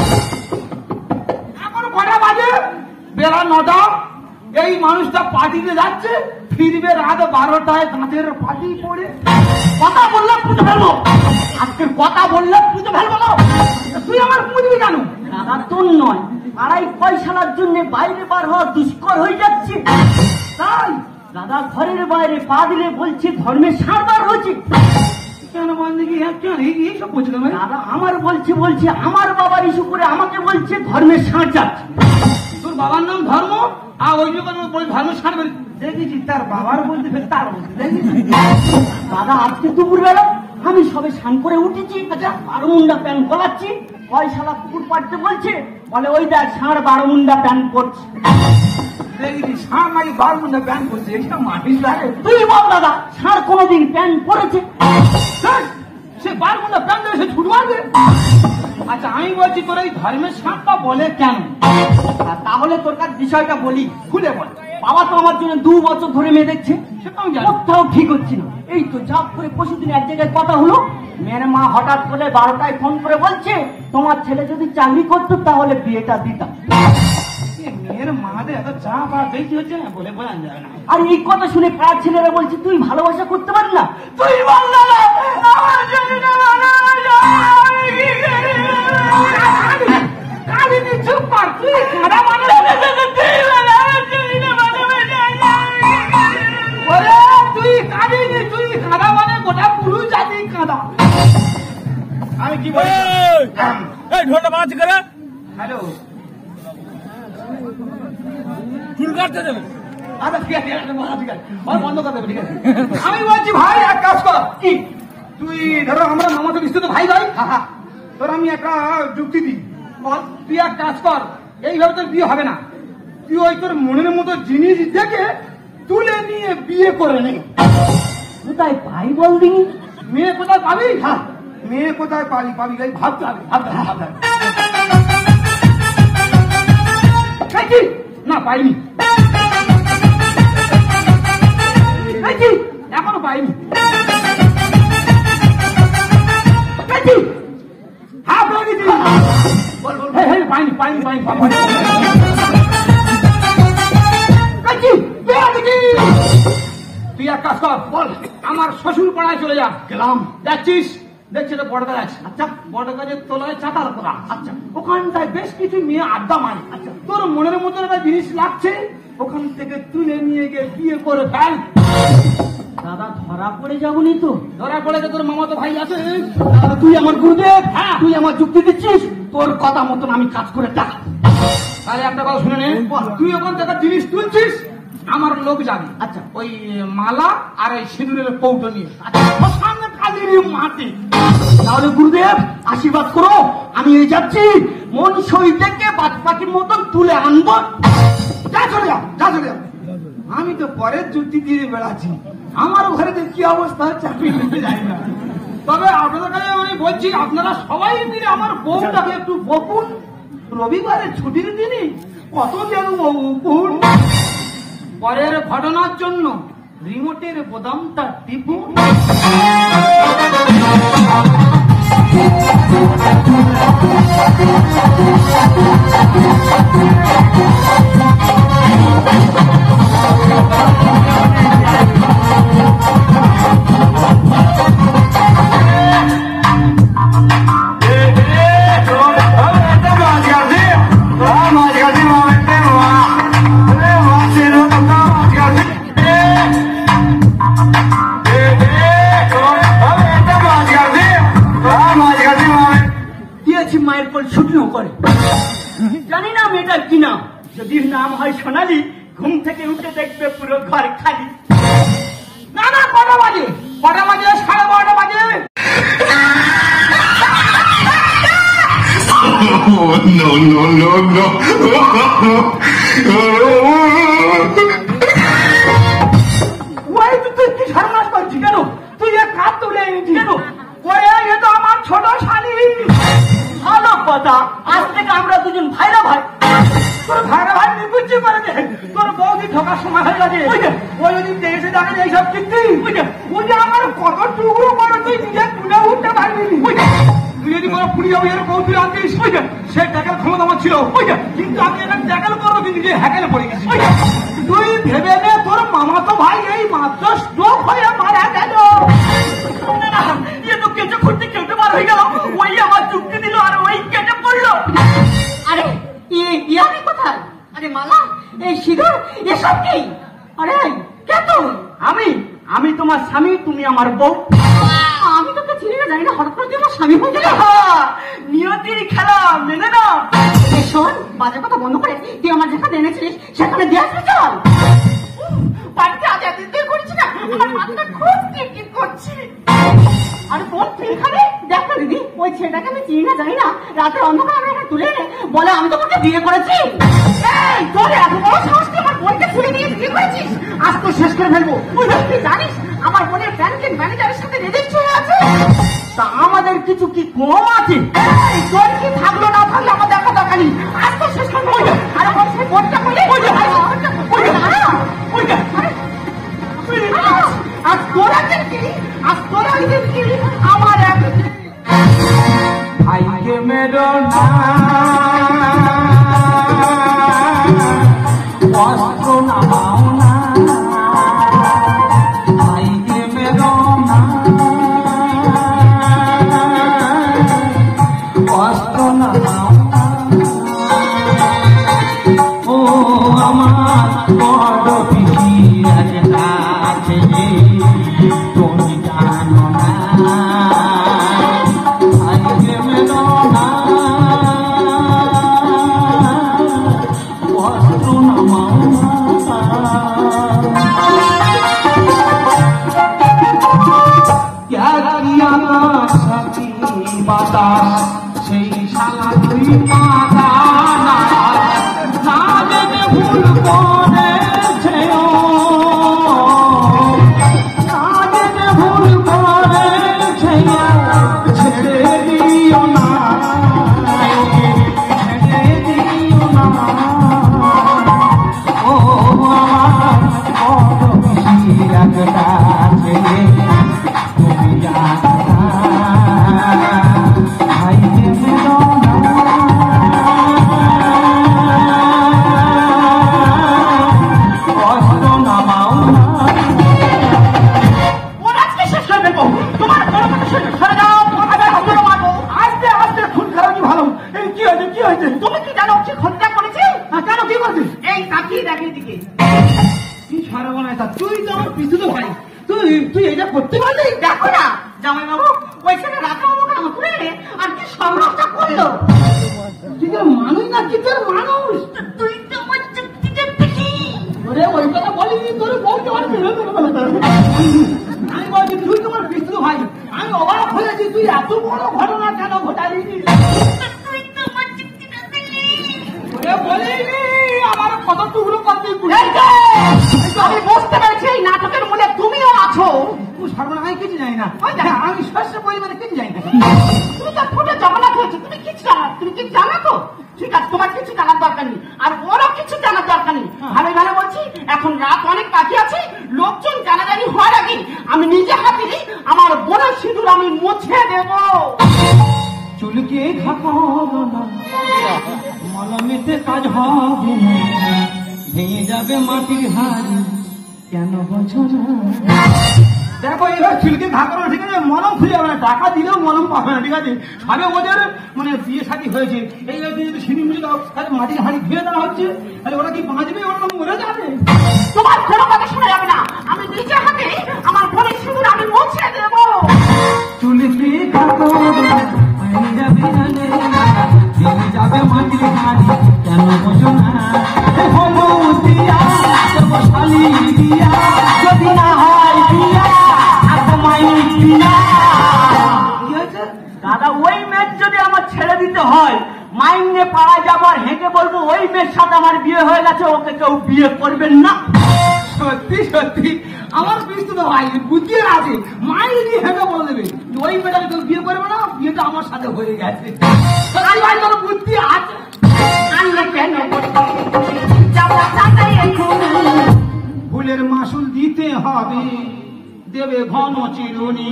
এখন কটা বাজে? বেলা 9টা। এই মানুষটা পার্টিতে যাচ্ছে, ফিরবে রাত 12টায়, দাঁতের পাটি পড়ে। কথা বললে পুজো ফেলবো, আজকের কথা বললে পুজো ফেলবো না। তুই আমার বুঝবি কেন? দাদা তোর নয়, 2.5 পয়সার জন্য বাইরে বার হওয়া দুষ্কর হয়ে যাচ্ছে। তাই দাদা ঘরের বাইরে পা দিলে বলছে ধর্মের সারবার হচ্ছে। কেন বন্ধু কি কেন এইসব বলছিলাম? দাদা আমার বলছে আমার বাবার ইস্যু করে আমাকে বলছে ধর্মের সার যাচ্ছে। তোর বাবার নাম ধর্ম, আর ওই যখন ধর্ম সারবে দেখেছি, তার বাবার বলতে ফের তার বলতে দেখেছি। দাদা আজকে দুপুরবেলা আমি সবে স্নান করে উঠেছি, 12 মুন্ডা প্যান্ট গলাচ্ছি, পয়সালা কুকুর পাড়তে বলছে, বলে ওই দেখ ষাঁড় 12 মুন্ডা প্যান্ট পরছে। দেখেছি ষাঁড় নাকি 12 মুন্ডা প্যান্ট পরছে, এইসব মাটিস লাগে। তুই বল দাদা ষাঁড় কোনোদিন প্যান্ট পরেছে? সে 12 মুন্ডা প্যান্ট সে ছুট মারবে। আচ্ছা আমি বলছি তোর এই ধর্মের সাপটা বলে কেন? তাহলে তোর কাছে বিষয়টা বলি, খুলে বল। বাবা তো আমার জন্য 2 বছর ধরে মেয়ে দেখছে, সেটা আমি জানি। কোথাও ঠিক হচ্ছে না। এই তো জাপ করে পরশুদিন এক জায়গায় কথা হলো, মেয়ের মা হঠাৎ করে 12টায় ফোন করে বলছে তোমার ছেলে যদি চাকরি করতো তাহলে বিয়েটা দিতাম। মেয়ের মাদের এত চাপ আর বেশি হচ্ছে না বলে বোঝা যাবে না। আর এই কথা শুনে পাড়ার ছেলেরা বলছে তুই ভালোবাসা করতে পারলি না? তুই বল না আমার জন্য ভালোবাসা। কালিনী চুপ কর, তুই খারাপ মানুষ। তুই কাঁদিনি, তুই কাঁদা মানে গোটা পুরুষ জাতি কাঁদা। আমি কি বলি? এই ঢোলটা বাঁচি করে হ্যালো, চুল কাটতে দেবে। আচ্ছা ঠিক আছে, ঠিক আছে, বন্ধ করে দেবে, ঠিক আছে। আমি বলছি ভাই এক কাজ কর, কি তুই ধরো আমরা মামাতো নিশ্চিত ভাই ভাই, তোর আমি একটা যুক্তি দিই, বল তুই এক কাজ কর, এইভাবে তোর বিয়ে হবে না, তুই ওই তোর মনের মতো জিনিস দেখে তুলে নিয়ে বিয়ে করে নে। কোথায় পাই বল দিনি? মেয়ে কোথায় পাবি? হ্যাঁ, মেয়ে কোথায় পাবি পাবি ভাবতে হবে, ভাবতে হবে। না পাইনি, তুই এক কাজ কর, বল আমার শ্বশুর পাড়ায় চলে যা। গেলাম। যাচ্ছিস? দেখছি তো বড় গাছ। আচ্ছা। বড় গাছের তলায় চাতাল করা। আচ্ছা। ওখানটায় বেশ কিছু মেয়ে আড্ডা মারে। আচ্ছা। তোর মনের মতো একটা জিনিস লাগছে, ওখান থেকে তুলে নিয়ে গিয়ে বিয়ে করে ফেল। দাদা ধরা পড়ে যাবনি তো? ধরা পড়ে যে তোর মামা তো ভাই আছে। দাদা তুই আমার গুরুদেব। হ্যাঁ। তুই আমার যুক্তি দিচ্ছিস, তোর কথা মতন আমি কাজ করে দেখা। তাহলে একটা কথা শুনে নে, তুই ওখান থেকে জিনিস তুলছিস, আমার লোক যাবে। আচ্ছা। ওই মালা আর এই সিঁদুরের কৌটো নিয়ে। আচ্ছা। সামনে কালির মাটি। তাহলে গুরুদেব আশীর্বাদ করো, আমি এই যাচ্ছি, মন সই থেকে বাদ পাখির মতন তুলে আনবো। যা চলে যাও, যা চলে যাও। আমি তো পরের যুক্তি দিয়ে বেড়াচ্ছি, আমার ঘরে যে কি অবস্থা হচ্ছে আমি নিতে যাই না। তবে আপনাদের কাছে আমি বলছি, আপনারা সবাই মিলে আমার বউটাকে একটু বকুন। রবিবারের ছুটির দিনই কত যেন বকুন। পরের ঘটনার জন্য রিমোটের বোতামটা টিপুন। মায়ের কোল ছুটিও করে। জানি না মেয়েটার কি নাম, যদি নাম হয় সোনালি, ঘুম থেকে উঠে দেখবে পুরো ঘর খালি। না না, কটা বাজে? কটা বাজে? 12:30 বাজে। No, no, no, no. ওই তুই কি সর্বনাশ করছিস কেন? তুই এক কাপ তুলে এনেছিস কেন? ওই এ তো আমার ছোট শালি। ভালো কথা, আজ থেকে আমরা দুজন ভাইরা ভাই। তোর ভাইরা ভাই নিকুচি করে দে। তোর বৌদি ঢোকার সময় হয়ে গেছে। ওই যদি দেখে দেখেন এইসব কীর্তি, ওই যে আমার কত টুকরো করে তুই নিজে তুলে উঠতে পারবি। তুই যদি কোনো পুড়ি যাবি এর বউ তুই আনতিস, সে ট্যাকেল ক্ষমতা আমার ছিল, কিন্তু আমি এখন ট্যাকেল করবো, তুই নিজে হ্যাকেলে পড়ে গেছিস। তুই ভেবে নে তোর মামা তো ভাই এই মাত্র স্ট্রোক হয়ে মারা গেল। এ তো কেটে খুঁড়তে কেটে বার হয়ে গেল, ওই আমার যুক্তি দিল আর ওই কেটে পড়লো। আরে আমি কোথায়? আরে মালা, এই সিঁদুর, এসব কি? আরে কে তুই? আমি তোমার স্বামী, তুমি আমার বউ। আমি তোকে চিনি না, জানি না, হঠাৎ করে তুই আমার স্বামী হয়ে গেল। নিয়তির খেলা, মেনে না। শোন, বাজে কথা বন্ধ করে তুই আমার যেখানে এনেছিলিস সেখানে দিয়ে আসবি। চল বাড়িতে আজ এতদিন ধরে করছি না, আমার মাথাটা খুব টিকটিক করছি। আরে বোন, তুই এখানে দেখ না দিদি, ওই ছেলেটাকে আমি চিনি না, জানি না, রাতে অন্ধকার আমরা এখানে তুলে এনে বলে আমি তোমাকে বিয়ে করেছি। এই তোর এত বড় সাহস, তুই আমার বোনকে তুলে নিয়ে বিয়ে করেছিস? আজ তো শেষ করে ফেলবো। তুই জানিস আমার বোনের ব্যাংকের ম্যানেজারের সাথে রেজিস্ট্রি আছে। তা আমাদের কিছু কি কম আছে? তোর কি থাকলো না থাকলো আমার দেখা দরকার নেই, আজ তো শেষ করে ফেলবো। আরে বল, সেই বোনটা করলে আজ তোরা কি, আজ তোরা কি আমার এক ভাইকে মেরো না, অস্ত্র নামাও না, ভাইকে মেরো না, অস্ত্র নামাও না। ও আমার বড় পিসির আছে, তুমি জানো না, ভাইকে মেরো না, অস্ত্র নামাও না। সাথী বাতাস সেই শালা দুই পাতা না জেনে ভুল করেছে, না জেনে ভুল করেছে, ছেড়ে দিও না, ছেড়ে দিও না। ও আমার বড় পিসির একটা ছেলে, তুমি জানো না, ভাইকে মেরো না। তো আমার পিছু তো ভাই, তুই এটা করতে পারলি? দেখো না জামাই বাবু ওইখানে রাখা আমাকে আমার তুলে এনে আর কি সংগ্রহটা করলো। তুই তো মানুষ না, কি তোর মানুষ? তুই তো আমার চুক্তিতে পিটি। ওরে ওই কথা বলিনি, তোর বউকে আমার ফেলে আমি বলছি তুই তোমার পিছু ভাই, আমি অবাক হয়েছি তুই এত বড় ঘটনা কেন ঘটালি? তুই তো আমার চুক্তিটা দিলি। ওরে বলিনি আমার কত টুকরো করতে আমি বুঝতে পেরেছি এই নাটকের মূলে তুমিও আছো। সর্বনা আমি কিছু জানি না, আমি শস্য পরিবারে কিছু জানি না। তুমি তো ফুটে জগন্নাথ হয়েছে, তুমি কিছু জানো? তুমি কি জানো তো? ঠিক আছে, তোমার কিছু জানার দরকার নেই আর ওরও কিছু জানার দরকার নেই। আমি ভালো বলছি, এখন রাত অনেক বাকি আছে, লোকজন জানাজানি হওয়ার আগে আমি নিজে হাতে আমার বোনের সিঁদুর আমি মুছে দেব। চুলকে খাবো না, মলমেতে কাজ হবে না, ভেঙে যাবে মাটির হাড়ি, কেন বোঝো না? দেখো এবার চুলকে ঘাকানো ঠিক আছে, মলম খুলে যাবে না, টাকা দিলেও মলম পাবে না, ঠিক আছে? সবে ওদের মানে বিয়ে শাদী হয়েছে, এই যদি সিঁড়ি মুড়ি দাও তাহলে মাটির হাড়ি ধুয়ে দেওয়া হচ্ছে, তাহলে ওরা কি বাঁচবে? ওরা তো মরে যাবে। তোমার কোনো কথা শোনা যাবে না, আমি নিজে হাতে আমার বোনের সিঁদুর আমি মুছে দেব। চুলকে ঘাকানো ভেঙে যাবে না, ভেঙে যাবে মাটির হাড়ি, কেন বোঝো না? হলো দিয়া দেবো শালি দিয়া, যদি না হয় দিয়া দাদা ওই মেয়ের যদি আমার ছেড়ে দিতে হয়, মাইনে পাড়া যাবো আর হেঁকে বলবো ওই মেয়ের সাথে আমার বিয়ে হয়ে গেছে, ওকে কেউ বিয়ে করবেন না। সত্যি সত্যি আমার বিস্তৃত ভাই বুঝিয়ে আছে, মাই যদি হেঁটে বলে দেবে ওই মেয়েটাকে কেউ বিয়ে করবে না, বিয়েটা আমার সাথে হয়ে গেছে। ভাই তোর বুদ্ধি আছে। কেন ফুলের মাসুল দিতে হবে, দেবে ঘন চিরুনি।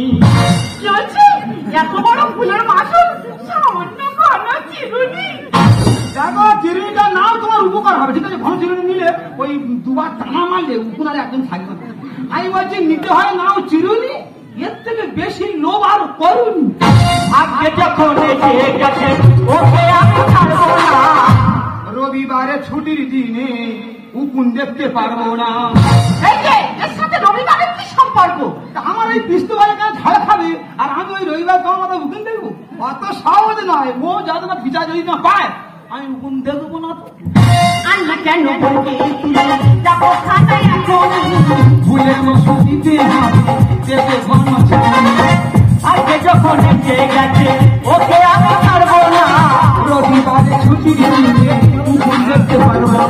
এত বড় ফুলের মাসুল, সামান্য ঘন চিরুনি। দেখো চিরুনিটা নাও তোমার উপকার হবে, ঠিক আছে? ঘন চিরুনি নিলে ওই দুবার টানা মারলে উপকারে একদম থাকবে। আমি বলছি নিতে হয় নাও চিরুনি, এর থেকে বেশি লোভ আর করুন। আগে যখন এসে গেছে ওকে আমি ছাড়বো না। রবিবারে ছুটির দিনে উকুন দেখতে পারবো না। এই যে এর সাথে রবিবারের কি সম্পর্ক? আমার এই পিস্তু বাড়ি কাজ ঝাড় খাবে আর আমি ওই রবিবার তোমার মাথা উকুন দেখবো? অত সহজ নয়, ও যাতে না বিচার যদি না পায় আমি উকুন দেখবো না। তো আন্না কেন বলকে যাবো খাতায় এখন, ফুলের মশু দিতে হবে, দেবে ঘন চিরুনি। আগে যখন এসে গেছে ওকে আমি ছাড়বো না। রবিবারে ছুটির দিনে উকুন দেখতে পারবো না।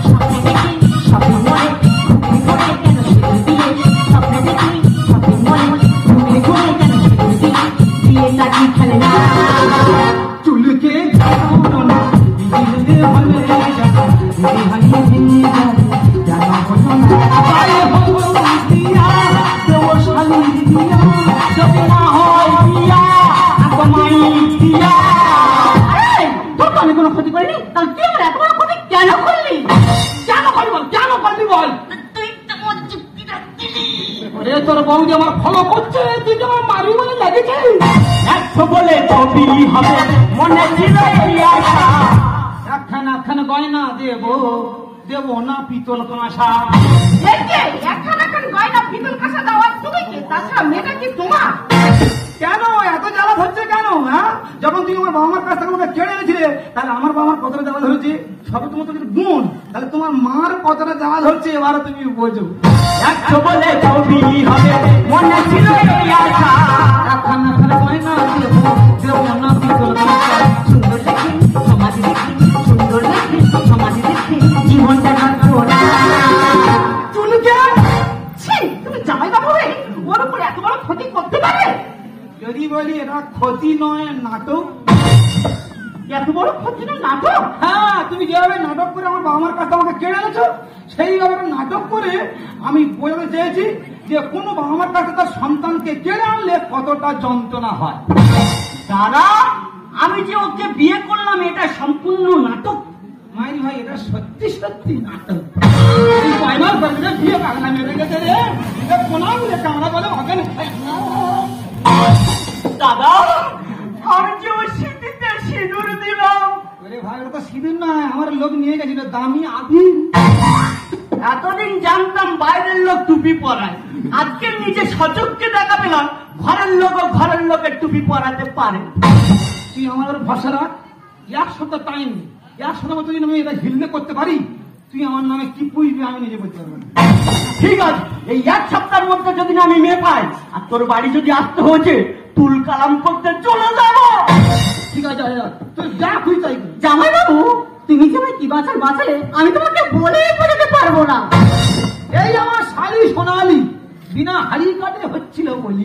চুলকে ঘাকানো না, বিজলে হলে যাবে, হারিয়ে ভেঙে যাবে, জানা বোঝো না? গায়ে হবো দিয়া, দেবো শালি দিয়া, যদি না হয় দিয়া, তোমায় দিয়া। তোর তো আমি কোনো ক্ষতি করিনি, তাহলে তুই আমার এত বড় ক্ষতি কেন করলি? কেন করবি বল, কেন করবি বল? তুই তো আমার যুক্তিটা দিলি। ওরে তোর বউদি আমার ফলো করছে, তুই তো আমার মারি বলে লেগেছে। একশো বলে ছবি হবে, মনে ছিল এই আশা। একখানা গয়না দেবো না পিতল কাঁসা। এই যে একখানা গয়না পিতল কাঁসা দেওয়ার তুমি কি? তাছাড়া মেয়েটা কি তোমার? কেন এত জ্বালা হচ্ছে কেন? হ্যাঁ, যখন তুমি আমার বাবা মার কাছ থেকে আমাকে কেড়ে এনেছিলে, তাহলে আমার বাবা মার কতটা জ্বালা ধরেছে? সবে তোমার তো কিছু গুণ, তাহলে তোমার মার কতটা জ্বালা ধরছে এবারে তুমি বোঝো। একশো বলে ছবি হবে, মনে ছিল এই আশা। একখানা গয়না দেবো না পিতল কাঁসা। সুন্দর দেখে সমাধি দেখে, সুন্দর দেখে সমাধি দেখে জীবনটা কাটবো না। চুলকে ছি, তুমি জামাই বাবু হয়ে ওর উপর এত বড় ক্ষতি করতে পারে? যদি বলি এটা ক্ষতি নয় নাটক। এত বড় ক্ষতি না নাটক? হ্যাঁ, তুমি যেভাবে নাটক করে আমার বাবা মার কাছে আমাকে কেড়ে এনেছো, সেইভাবে নাটক করে আমি বোঝাতে চেয়েছি যে কোনো বাবা মার কাছে তার সন্তানকে কেড়ে আনলে কতটা যন্ত্রণা হয়। দাদা আমি যে ওকে বিয়ে করলাম এটা সম্পূর্ণ নাটক। মাইরি ভাই এটা সত্যি সত্যি নাটক। ফাইনাল বার্থডে বিয়ে পাগলা মেরে গেছে রে, এটা কোনা বলে কামড়া বলে হবে না। দাদা আমি যে ওই সিঁথিতে সিঁদুর দিলাম। ভাই ওটা সিঁদুর নয়, আমার লোক নিয়ে গেছিল দামি আবির। এতদিন জানতাম বাইরের লোক টুপি পরায়, আজকে নিজে সচক্ষে দেখা পেলাম ঘরের লোকের টুপি পরাতে পারে। তুই আমার ভরসা রাখ, 1 সপ্তাহ টাইম, 1 সপ্তাহ মতো যদি আমি এটা হিলনে করতে পারি, তুই আমার নামে কি পুষবি আমি নিজে বলতে পারবো না। ঠিক আছে, এই 1 সপ্তাহের মধ্যে যদি না আমি মেয়ে পাই, আর তোর বাড়ি যদি আসতে হয়েছে তুল কালাম করতে চলে যাবো। ঠিক আছে, তুই যা খুঁজ তাই কর। জামাই বাবু, তুমি যে আমায় কি বাঁচালে আমি তোমাকে বলে বোঝাতে পারবো না। এই আমার শাড়ি সোনালি বিনা হাড়ি কাটে হচ্ছিল বলি।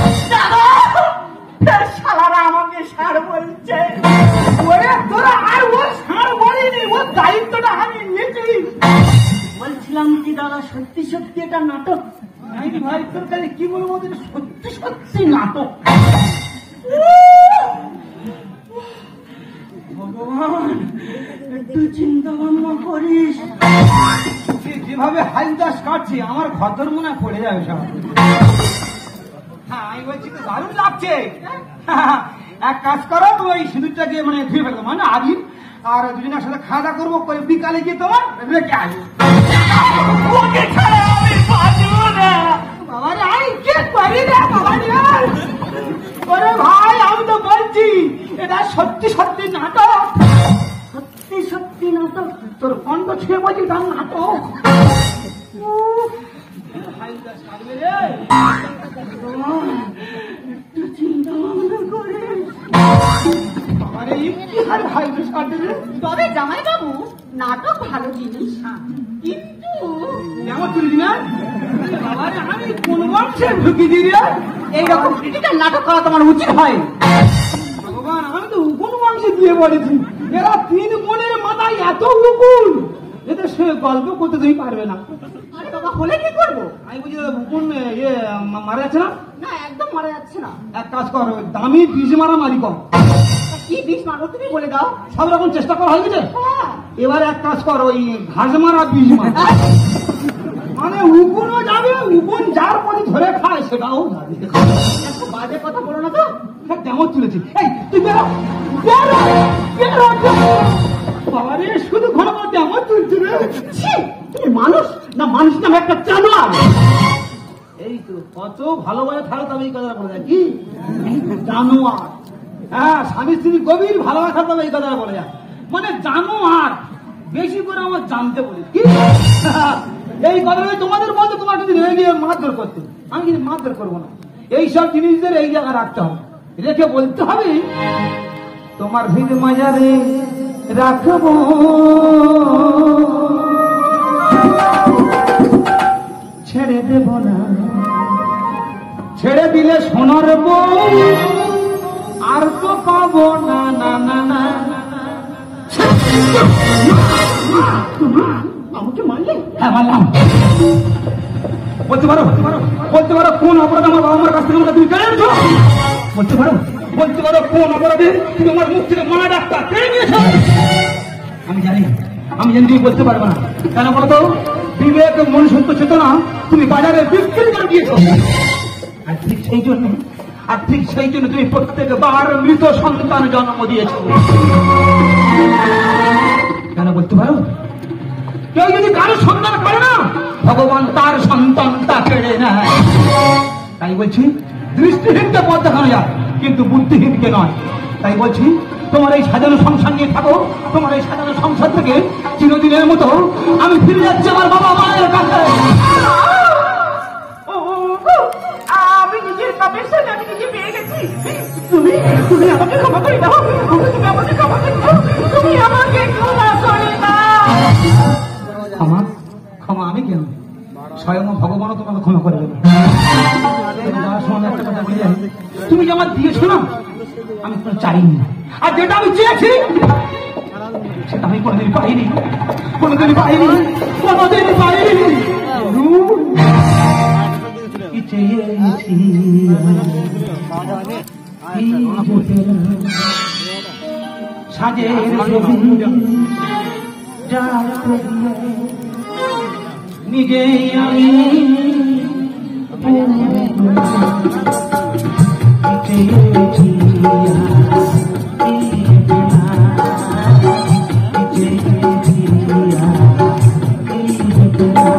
শালারা আমাকে সার বলছে। ওরে তোরা আর ও সার বলিনি, ও দায়িত্বটা আমি নিয়েছি। বলছিলাম কি দাদা, সত্যি সত্যি এটা নাটক? ভাই তোর কাছে কি বলবো, সত্যি সত্যি নাটক। ভগবান, একটু চিন্তা ভাবনা করিস। যেভাবে হাইদাস কাটছে আমার ঘর মনে পড়ে যাবে সব। হ্যাঁ আমি বলছি তো দারুণ লাগছে। এক কাজ করো, ওই সিঁদুরটা গিয়ে মানে ধুয়ে ফেলবো, মানে আবির, আর দুজনের সাথে খাওয়া দাওয়া করবো, করে বিকালে গিয়ে তোমার রেখে আসবো। ওকে ছাড়া আমি বাঁচবো না। বাবা রে আমি কে পারি রে বাবা রে। ওরে ভাই আমি তো বলছি এটা সত্যি সত্যি নাটক। সত্যি সত্যি নাটক? তোর কণ্ঠ ছুঁয়ে বলছি তার নাটক। একটু চিন্তা ভাবনা করিস। তবে জামাই বাবু, নাটক ভালো জিনিস, কিন্তু আমি কোন বংশে ঢুকি দিই রে? এইরকম ক্রিটিক্যাল নাটক করা তোমার উচিত হয়। ভগবান, আমি তো উকুন বংশে দিয়ে পড়েছি। এরা 3 বোনের মাথায় এত উকুন, এদের সে গল্প করতে তুমি পারবে না। আরে বাবা, হলে কি করবো? আমি বুঝি উকুন মারা যাচ্ছে না। না, একদম মারা যাচ্ছে না। এক কাজ কর, দামি বীজ মারা মারি কর। কি বিষ মারো তুমি বলে দাও। সব রকম চেষ্টা করা হয়ে গেছে। হ্যাঁ। এবার এক কাজ কর, ওই ঘাস মারা বীজ মারা, মানে উকুনও যাবে, উকুন যার পরে ধরে খায় সেটাও যাবে। এত বাজে কথা বলো না তো। কেমন তুলেছি? এই তুই বেরো বেরো বেরো বেরো। বাবা রে, শুধু ঘন কেমন তুলছি রে। তুমি মানুষ না, মানুষ নামে একটা জানোয়ার। এই তো কত ভালোবাসা থাকো, তবে এই কথা বলে যায় কি জানোয়ার। হ্যাঁ, স্বামী স্ত্রী গভীর ভালোবাসা তবে এই কথা বলে যায়, মানে জানোয়ার। বেশি করে আমার জানতে বলি কি এই কথা তোমাদের বলতে, তোমার যদি রেগে গিয়ে মারধর করতে, আমি কিন্তু মারধর করবো না। এইসব জিনিসদের এই জায়গায় রাখতে হবে, রেখে বলতে হবে তোমার ভিড় মাজারে রাখবো, ছেড়ে দেব না, ছেড়ে দিলে সোনার বউ আর তো পাবো না। না না না, আমাকে মারলে? হ্যাঁ মারলাম। বলতে পারো কোন অপরাধ আমার বাবা মার কাছ থেকে তুমি কেড়ে নিয়েছো? বলতে পারো কোন অপরাধে তুমি আমার মুখ থেকে মা ডাক্তার কেড়ে নিয়েছো? আমি জানি তুমি বলতে পারবে না। কেন বলতো? বিবেক মনুষ্যত্ব চেতনা তুমি বাজারে বিক্রি করে দিয়েছো। আর ঠিক সেই জন্য তুমি প্রত্যেকবার মৃত সন্তান জন্ম দিয়েছো। কেন বলতে পারো? কেউ যদি কারো সন্তান করে না, ভগবান তার সন্তানটা কেড়ে নেয়। তাই বলছি দৃষ্টিহীনকে পথ দেখানো যায়, কিন্তু বুদ্ধিহীনকে নয়। তাই বলছি তোমার এই সাজানো সংসার নিয়ে থাকো, তোমার এই সাজানো সংসার থেকে চিরদিনের মতো আমি ফিরে যাচ্ছি আমার বাবা মায়ের কাছে। আমি নিজের পাপের সাথে আমি নিজে পেয়ে গেছি। তুমি আমাকে ক্ষমা করে দাও। তুমি আমাকে ক্ষমা করে দাও। তুমি আমাকে ক্ষমা করে দাও। ক্ষমা আমি কেন? স্বয়ং ভগবানও তোমাকে ক্ষমা করে দেবে। একটা কথা বলে যাই, তুমি যে আমার দিয়েছো না, আমি কোনো চাইনি, আর যেটা আমি চেয়েছি সেটা আমি কোনোদিন পাইনি। কি চেয়েছি সাজের নিজে আমি চেয়েছি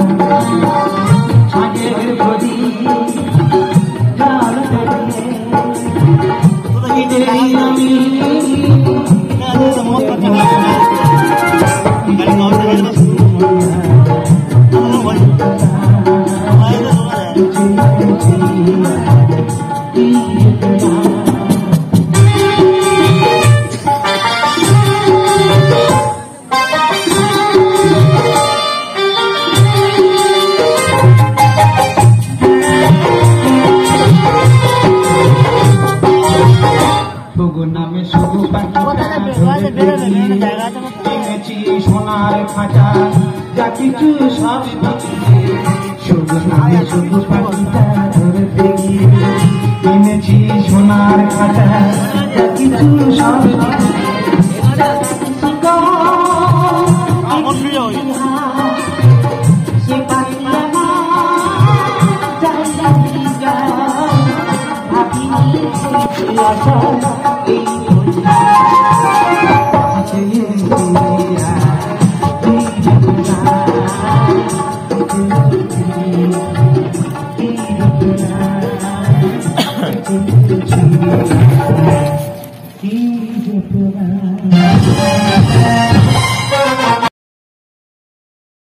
খাঁচা যা কিছু সব সবুজ নামে সবুজ পাখিটা ধরতে গিয়ে কিনেছি সোনার খাঁচা যা কিছু সব কি